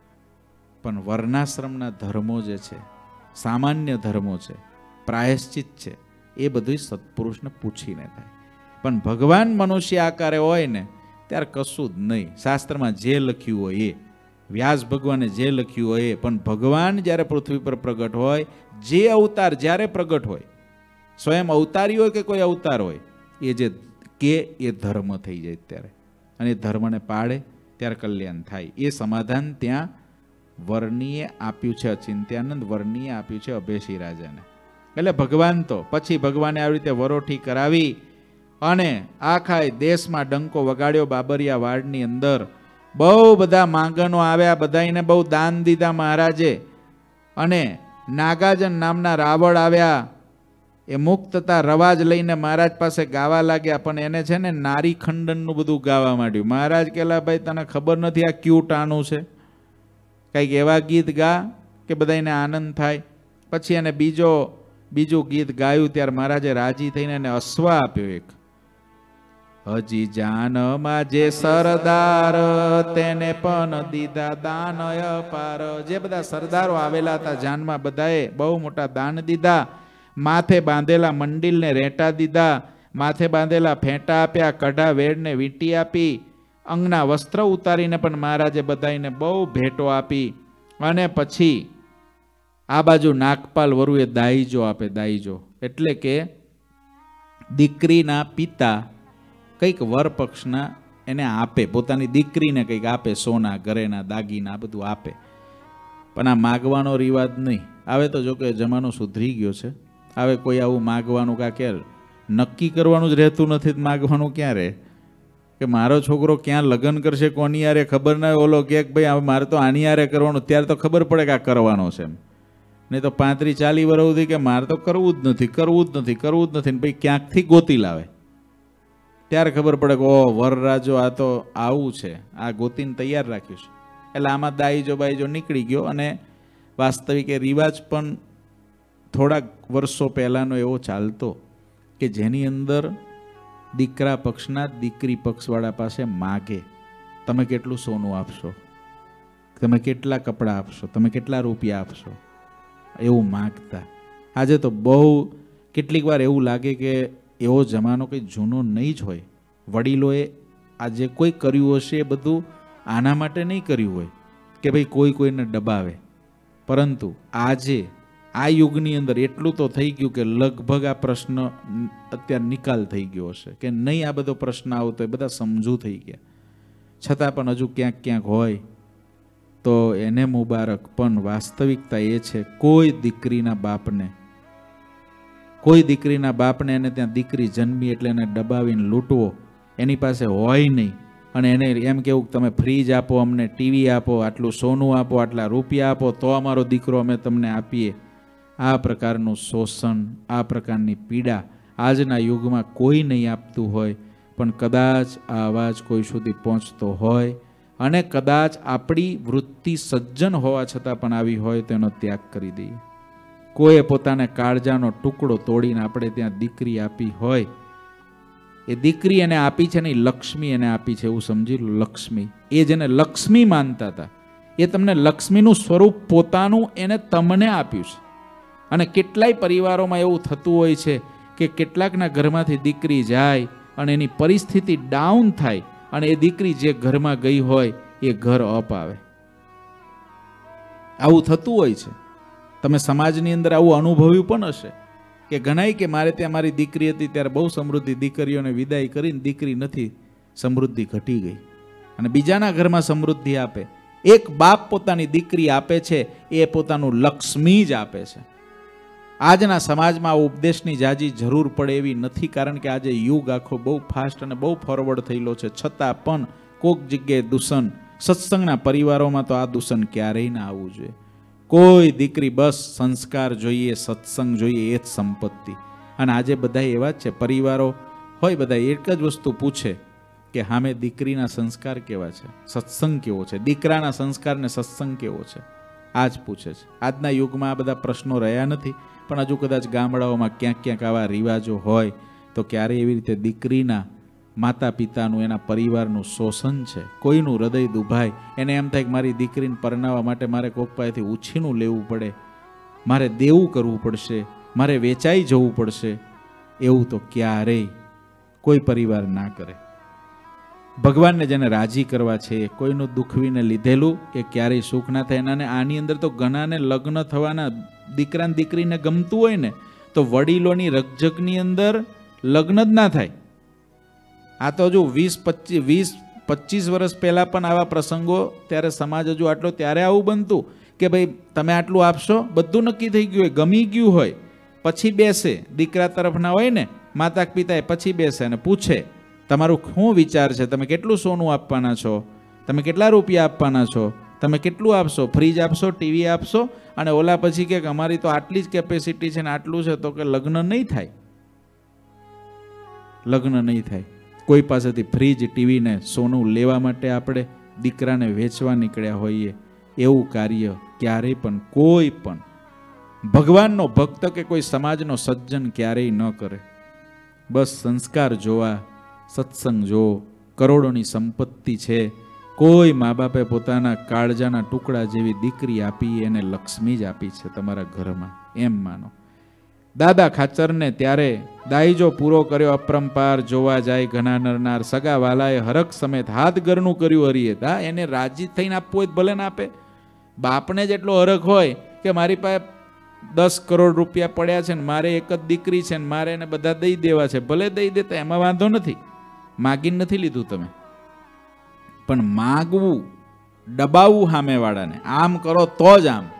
પણ વર્ણાશ્રમના ધર્મો જે છે, સામાન્ય ધર્મો છે, પ્રાયશ્ચિત છે, એ બધું સત્પુરુષને પૂછીને થાય. પણ ભગવાન મનુષ્ય આકારે હોય ને ત્યારે કશું જ નહીં. શાસ્ત્રમાં જે લખ્યું હોય એ, વ્યાસ ભગવાને જે લખ્યું હોય એ, પણ ભગવાન જ્યારે પૃથ્વી પર પ્રગટ હોય, જે અવતાર જ્યારે પ્રગટ હોય, સ્વયં અવતારી હોય કે કોઈ અવતાર હોય, એ જે કે એ ધર્મ થઈ જાય ત્યારે, અને ધર્મને પાડે ત્યારે કલ્યાણ થાય. એ સમાધાન ત્યાં વર્ણીએ આપ્યું છે, અચિંત્યાનંદ વર્ણીએ આપ્યું છે અભેશી રાજાને. એટલે ભગવાન તો પછી ભગવાને આવી રીતે વરોઠી કરાવી અને આખા દેશમાં ડંકો વગાડ્યો. બાબરિયા વાડની અંદર બહુ બધા માંગણો આવ્યા, બધાને બહુ દાન દીધા મહારાજે. અને નાગાજન નામના રાવળ આવ્યા, એ મુક્તતા રવાજ લઈને મહારાજ પાસે ગાવા લાગ્યા. પણ એને છે ને નારી ખંડનનું બધું ગાવા માંડ્યું. મહારાજ કહેલા, ભાઈ તને ખબર નથી આ ક્યુ ટાણું છે, કંઈક એવા ગીત ગા કે બધાને આનંદ થાય. પછી એને બીજો બીજું ગીત ગાયું ત્યારે મહારાજે રાજી થઈને એને અશ્વા આપ્યો એક. હજી જાનમાં જે સરદાર તેને પણ દીધા દાન અપાર. જે બધા સરદારો આવેલા હતા જાનમાં, બધાએ બહુ મોટા દાન દીધા. માથે બાંધેલા મંડિલને રેટા દીધા, માથે બાંધેલા ફેંટા આપ્યા, કઢા વેડને વીંટી આપી, અંગના વસ્ત્ર ઉતારીને પણ મહારાજે બધાને બહુ ભેટો આપી. અને પછી આ બાજુ નાગપાલ વરુએ દાઈજો આપે. દાઈજો એટલે કે દીકરીના પિતા કંઈક વર પક્ષના એને આપે, પોતાની દીકરીને કંઈક આપે, સોના ઘરેના દાગીના આ બધું આપે. પણ આ માગવાનો રિવાજ નહીં. હવે તો જો કે જમાનો સુધરી ગયો છે, હવે કોઈ આવું માગવાનું કાં કે નક્કી કરવાનું જ રહેતું નથી. માગવાનું ક્યાં રહે કે મારો છોકરો ક્યાં લગ્ન કરશે, કોની યારે ખબર ના હોય. ઓલો કે ભાઈ હવે મારે તો આની યારે કરવાનું, ત્યારે તો ખબર પડે કે આ કરવાનો છે એમ. નહીં તો પાંત્રીસ ચાલીસ વર્ષ સુધી કે મારે તો કરવું જ નથી, કરવું જ નથી, કરવું જ નથી. ને ભાઈ ક્યાંકથી ગોતી લાવે, ત્યારે ખબર પડે કે ઓ વરરાજો આ તો આવું છે, આ ગોતીને તૈયાર રાખ્યું છે. એટલે આમાં દાઈજો બાઈજો નીકળી ગયો. અને વાસ્તવિક એ રિવાજ પણ થોડાક વર્ષો પહેલાંનો એવો ચાલતો કે જેની અંદર દીકરા પક્ષના દીકરી પક્ષવાળા પાસે માગે, તમે કેટલું સોનું આપશો, તમે કેટલા કપડાં આપશો, તમે કેટલા રૂપિયા આપશો, એવું માગતા. આજે તો બહુ કેટલીક વાર એવું લાગે કે એવો જમાનો કંઈ જૂનો નહીં જ હોય. વડીલોએ આજે કોઈ કર્યું હશે એ બધું આના માટે નહીં કર્યું હોય કે ભાઈ કોઈ કોઈને દબાવે. પરંતુ આજે આ યુગની અંદર એટલું તો થઈ ગયું કે લગભગ આ પ્રશ્ન અત્યારે નિકાલ થઈ ગયો હશે કે નહીં. આ બધો પ્રશ્ન આવતો એ બધા સમજુ થઈ ગયા. છતાં પણ હજુ ક્યાંક ક્યાંક હોય તો એને મુબારક. પણ વાસ્તવિકતા એ છે કોઈ દીકરીના બાપને કોઈ દીકરીના બાપને એને ત્યાં દીકરી જન્મી એટલે એને દબાવીને લૂંટવો, એની પાસે હોય નહીં, અને એને એમ કેવું કે તમે ફ્રીજ આપો, અમને ટીવી આપો, આટલું સોનું આપો, આટલા રૂપિયા આપો તો અમારો દીકરો અમે તમને આપીએ. આ પ્રકારનું શોષણ, આ પ્રકારની પીડા આજના યુગમાં કોઈ નહીં આપતું હોય. પણ કદાચ આ અવાજ કોઈ સુધી પહોંચતો હોય અને કદાચ આપણી વૃત્તિ સજ્જન હોવા છતાં પણ આવી હોય તો એનો ત્યાગ કરી દઈએ. કોઈએ પોતાને કાળજાનો ટુકડો તોડીને આપણે ત્યાં દીકરી આપી હોય, એ દીકરી એને આપી છે ને લક્ષ્મી એને આપી છે એવું સમજી લો. લક્ષ્મી, એ જેને લક્ષ્મી માનતા હતા એ તમને લક્ષ્મીનું સ્વરૂપ પોતાનું એને તમને આપ્યું છે. અને કેટલાય પરિવારોમાં એવું થતું હોય છે કે કેટલાકના ઘરમાંથી દીકરી જાય અને એની પરિસ્થિતિ ડાઉન થાય અને એ દીકરી જે ઘરમાં ગઈ હોય એ ઘર અપ આવે. આવું થતું હોય છે. તમે સમાજની અંદર આવું અનુભવ્યું પણ હશે કે ઘણાય કે મારે ત્યાં મારી દીકરી હતી ત્યારે બહુ સમૃદ્ધિ, દીકરીઓને વિદાય કરીને દીકરી નથી, સમૃદ્ધિ ઘટી ગઈ. અને બીજાના ઘરમાં સમૃદ્ધિ આપે. એક બાપ પોતાની દીકરી આપે છે એ પોતાનું લક્ષ્મી જ આપે છે. આજના સમાજમાં આ ઉપદેશની જાજી જરૂર પડે એવી નથી, કારણ કે આજે યુગ આખો બહુ ફાસ્ટ અને બહુ ફોરવર્ડ થયેલો છે. છતાં પણ કોક જગ્યાએ દૂષણ, સત્સંગના પરિવારોમાં તો આ દૂષણ ક્યારેય ના આવવું જોઈએ. કોઈ દીકરી બસ સંસ્કાર જોઈએ, સત્સંગ જોઈએ, એ જ સંપત્તિ. અને આજે બધા એવા જ છે. પરિવારો હોય બધા એક જ વસ્તુ પૂછે કે હામે દીકરીના સંસ્કાર કેવા છે, સત્સંગ કેવો છે, દીકરાના સંસ્કાર ને સત્સંગ કેવો છે, આ જ પૂછે છે. આજના યુગમાં આ બધા પ્રશ્નો રહ્યા નથી, પણ હજુ કદાચ ગામડાઓમાં ક્યાંક ક્યાંક આવા રિવાજો હોય તો ક્યારે એવી રીતે દીકરીના માતા પિતાનું, એના પરિવારનું શોષણ છે. કોઈનું હૃદય દુભાય, એને એમ થાય કે મારી દીકરીને પરણાવવા માટે મારે કોક પાસેથી ઉછીનું લેવું પડે, મારે દેવું કરવું પડશે, મારે વેચાઈ જવું પડશે. એવું તો ક્યારેય કોઈ પરિવાર ના કરે. ભગવાનને જેને રાજી કરવા છે, કોઈનું દુખવીને લીધેલું એ ક્યારેય સુખ ના થાય. અને આની અંદર તો ઘણાને લગ્ન થવાના, દીકરાને દીકરીને ગમતું હોય ને તો વડીલોની રકઝકની અંદર લગ્ન જ ના થાય. આ તો હજુ વીસ પચીસ વીસ પચીસ વર્ષ પહેલાં પણ આવા પ્રસંગો, ત્યારે સમાજ હજુ આટલો, ત્યારે આવું બનતું કે ભાઈ તમે આટલું આપશો, બધું નક્કી થઈ ગયું હોય, ગમી ગયું હોય, પછી બેસે દીકરા તરફના હોય ને માતા પિતાએ, પછી બેસે અને પૂછે તમારું શું વિચાર છે, તમે કેટલું સોનું આપવાના છો, તમે કેટલા રૂપિયા આપવાના છો, તમે કેટલું આપશો, ફ્રીજ આપશો, ટીવી આપશો. અને ઓલા પછી કે અમારી તો આટલી જ કેપેસિટી છે ને આટલું છે, તો કે લગ્ન નહીં થાય, લગ્ન નહીં થાય. કોઈ પાસેથી ફ્રીજ, ટીવી ને સોનું લેવા માટે આપણે દીકરાને વેચવા નીકળ્યા હોઈએ, એવું કાર્ય ક્યારેય પણ કોઈ પણ ભગવાનનો ભક્ત કે કોઈ સમાજનો સજ્જન ક્યારેય ન કરે. બસ સંસ્કાર જોવા, સત્સંગ જો, કરોડોની સંપત્તિ છે, કોઈ મા બાપે પોતાના કાળજાના ટુકડા જેવી દીકરી આપી, એને લક્ષ્મી જ આપી છે તમારા ઘરમાં, એમ માનો. દાદા ખાચરને ત્યારે દાઈજો પૂરો કર્યો અપરંપાર, જોવા જાય ઘણા નરનાર, સગા વાલાએ હરખ સમેત હાથ ઘરનું કર્યું હરિએ. હા, એને રાજી થઈને આપવું હોય ભલે ના આપે. બાપને જ એટલો હરખ હોય કે મારી પાસે દસ કરોડ રૂપિયા પડ્યા છે ને મારે એક જ દીકરી છે ને મારે એને બધા દઈ દેવા છે, ભલે દઈ દેતા, એમાં વાંધો નથી, માગીને નથી લીધું તમે. પણ માગવું, દબાવવું સામેવાળાને, આમ કરો તો જ આમ.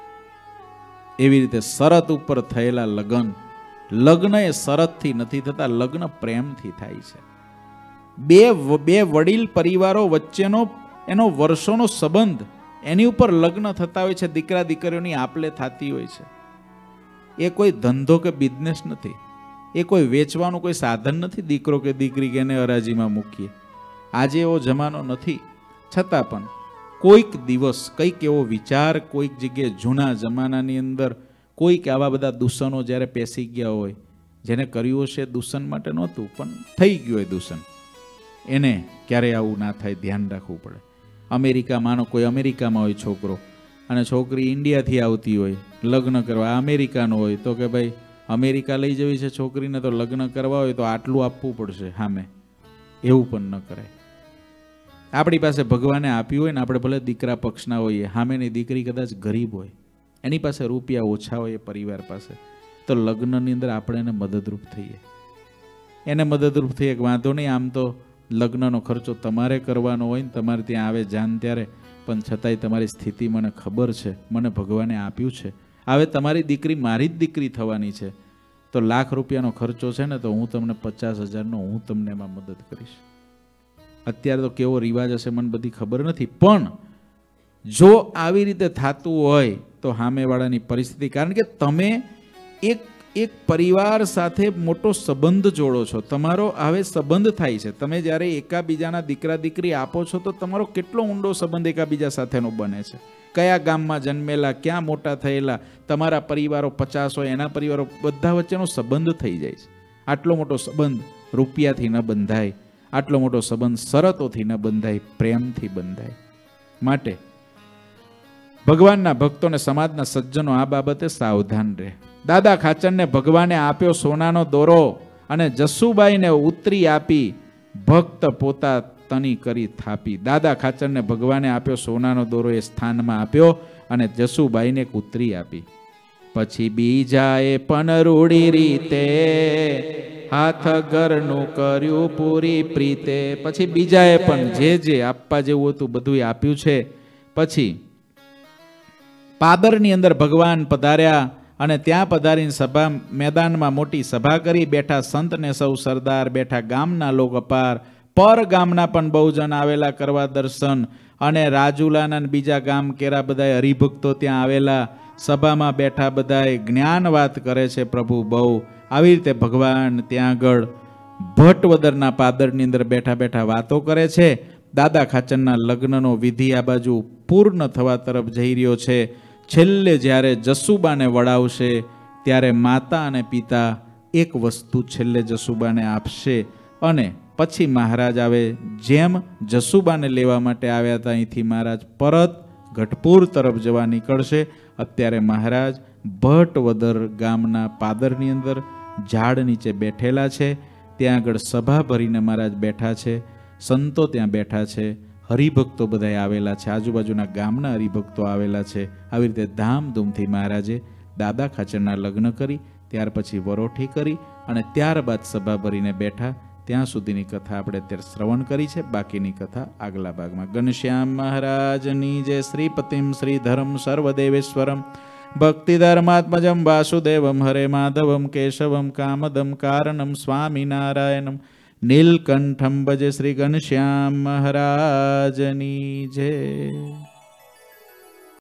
એવી રીતે શરત ઉપર થયેલા લગ્ન, લગ્ન એ શરતથી નથી થતા, લગ્ન પ્રેમથી થાય છે. બે બે વડીલ પરિવારો વચ્ચેનો એનો વર્ષોનો સંબંધ, એની ઉપર લગ્ન થતા હોય છે. દીકરા દીકરીઓની આપલે થતી હોય છે. એ કોઈ ધંધો કે બિઝનેસ નથી, એ કોઈ વેચવાનું કોઈ સાધન નથી. દીકરો કે દીકરી કે એને હરાજીમાં મૂકીએ, આજે એવો જમાનો નથી. છતાં પણ કોઈક દિવસ કંઈક એવો વિચાર, કોઈક જગ્યાએ જૂના જમાનાની અંદર કોઈક આવા બધા દૂષણો જ્યારે પેસી ગયા હોય, જેને કર્યું હશે દૂષણ માટે નહોતું પણ થઈ ગયું હોય દૂષણ, એને ક્યારેય આવું ના થાય, ધ્યાન રાખવું પડે. અમેરિકા, માનો કોઈ અમેરિકામાં હોય છોકરો અને છોકરી ઇન્ડિયાથી આવતી હોય લગ્ન કરવા, અમેરિકાનો હોય, તો કે ભાઈ અમેરિકા લઈ જવી છે છોકરીને તો લગ્ન કરવા હોય તો આટલું આપવું પડશે સામે, એવું પણ ન કરાય. આપણી પાસે ભગવાને આપ્યું હોય ને, આપણે ભલે દીકરા પક્ષના હોઈએ, સામેની દીકરી કદાચ ગરીબ હોય, એની પાસે રૂપિયા ઓછા હોય પરિવાર પાસે, તો લગ્નની અંદર આપણે એને મદદરૂપ થઈએ. એને મદદરૂપ થઈએ કે વાંધો નહીં, આમ તો લગ્નનો ખર્ચો તમારે કરવાનો હોય ને, તમારે ત્યાં આવે જાન ત્યારે, પણ છતાંય તમારી સ્થિતિ મને ખબર છે, મને ભગવાને આપ્યું છે, હવે તમારી દીકરી મારી જ દીકરી થવાની છે, તો લાખ રૂપિયાનો ખર્ચો છે ને, તો હું તમને પચાસ હજારનો હું તમને એમાં મદદ કરીશ. અત્યારે તો કેવો રિવાજ હશે મને બધી ખબર નથી, પણ જો આવી રીતે થતું હોય તો સામેવાળાની પરિસ્થિતિ, કારણ કે તમે એક એક પરિવાર સાથે મોટો સંબંધ જોડો છો, તમારો હવે સંબંધ થાય છે. તમે જ્યારે એકાબીજાના દીકરા દીકરી આપો છો તો તમારો કેટલો ઊંડો સંબંધ એકાબીજા સાથેનો બને છે. કયા ગામમાં જન્મેલા, ક્યાં મોટા થયેલા, તમારા પરિવારો પચાસ હોય, એના પરિવારો બધા વચ્ચેનો સંબંધ થઈ જાય છે. આટલો મોટો સંબંધ રૂપિયાથી ન બંધાય, આટલો મોટો સંબંધ શરતોથી ન બંધાય, પ્રેમથી બંધાય. માટે ભગવાનના ભક્તો ને સમાજના સજ્જનો આ બાબતે સાવધાન રહે. દાદા ખાચરને ભગવાને આપ્યો સોનાનો દોરો અને જસુબાઈને ઉતરી આપી, ભક્ત પોતા તની કરી થાપી. દાદા ખાચરને ભગવાને આપ્યો સોનાનો દોરો એ સ્થાનમાં આપ્યો અને જસુબાઈને કૂતરી આપી. પછી બીજાએ પણ રૂડી રીતે હાથ ઘરનું કર્યું પૂરી પ્રીતે. પછી બીજાએ પણ જે જે આપવા જેવું હતું બધું આપ્યું છે. પછી પાદરની અંદર ભગવાન પધાર્યા અને ત્યાં પધારીને સભા મેદાનમાં મોટી સભા કરી. બેઠા સંત ને સૌ સરદાર, બેઠા ગામના લોક અપાર, પર ગામના પણ બહુજન આવેલા કરવા દર્શન. અને રાજુલાના બીજા ગામ કેરા બધા હરિભક્તો ત્યાં આવેલા. સભામાં બેઠા બધા જ્ઞાન વાત કરે છે પ્રભુ બહુ. આવી રીતે ભગવાન ત્યાં આગળ ભટ્ટવદરના પાદરની અંદર બેઠા બેઠા વાતો કરે છે. દાદા ખાચરના લગ્નનો વિધિ આ બાજુ પૂર્ણ થવા તરફ જઈ રહ્યો છે. છેલ્લે જ્યારે જસુબાને વળાવશે ત્યારે માતા અને પિતા એક વસ્તુ છેલ્લે જસુબાને આપશે અને પછી મહારાજ આવે. જેમ જસુબાને લેવા માટે આવ્યા હતા અહીંથી મહારાજ પરત ગઢપુર તરફ જવા નીકળશે. અત્યારે મહારાજ ભટ્ટવદર ગામના પાદરની અંદર ઝાડ નીચે બેઠેલા છે. ત્યાં આગળ સભા ભરીને મહારાજ બેઠા છે. સંતો ત્યાં બેઠા છે. હરિભક્તો બધા આવેલા છે. આજુબાજુના ગામના હરિભક્તો આવેલા છે. આવી રીતે ધામધૂમથી મહારાજે દાદા ખાચરના લગ્ન કરી, ત્યાર પછી વરોઠી કરી અને ત્યારબાદ સભા ભરીને બેઠા. ત્યાં સુધીની કથા આપણે અત્યારે શ્રવણ કરી છે. બાકીની કથા આગલા ભાગમાં. ઘનશ્યામ મહારાજની જય. શ્રીપતિમ શ્રીધરમ સર્વદેવેશ્વરમ ભક્તિધર્માત્મજમ વાસુદેવમ હરે માધવમ કેશવમ કામદમ કારણમ સ્વામિનારાયણમ નીલકંઠમ ભજે. શ્રી ઘનશ્યામ મહારાજની જય.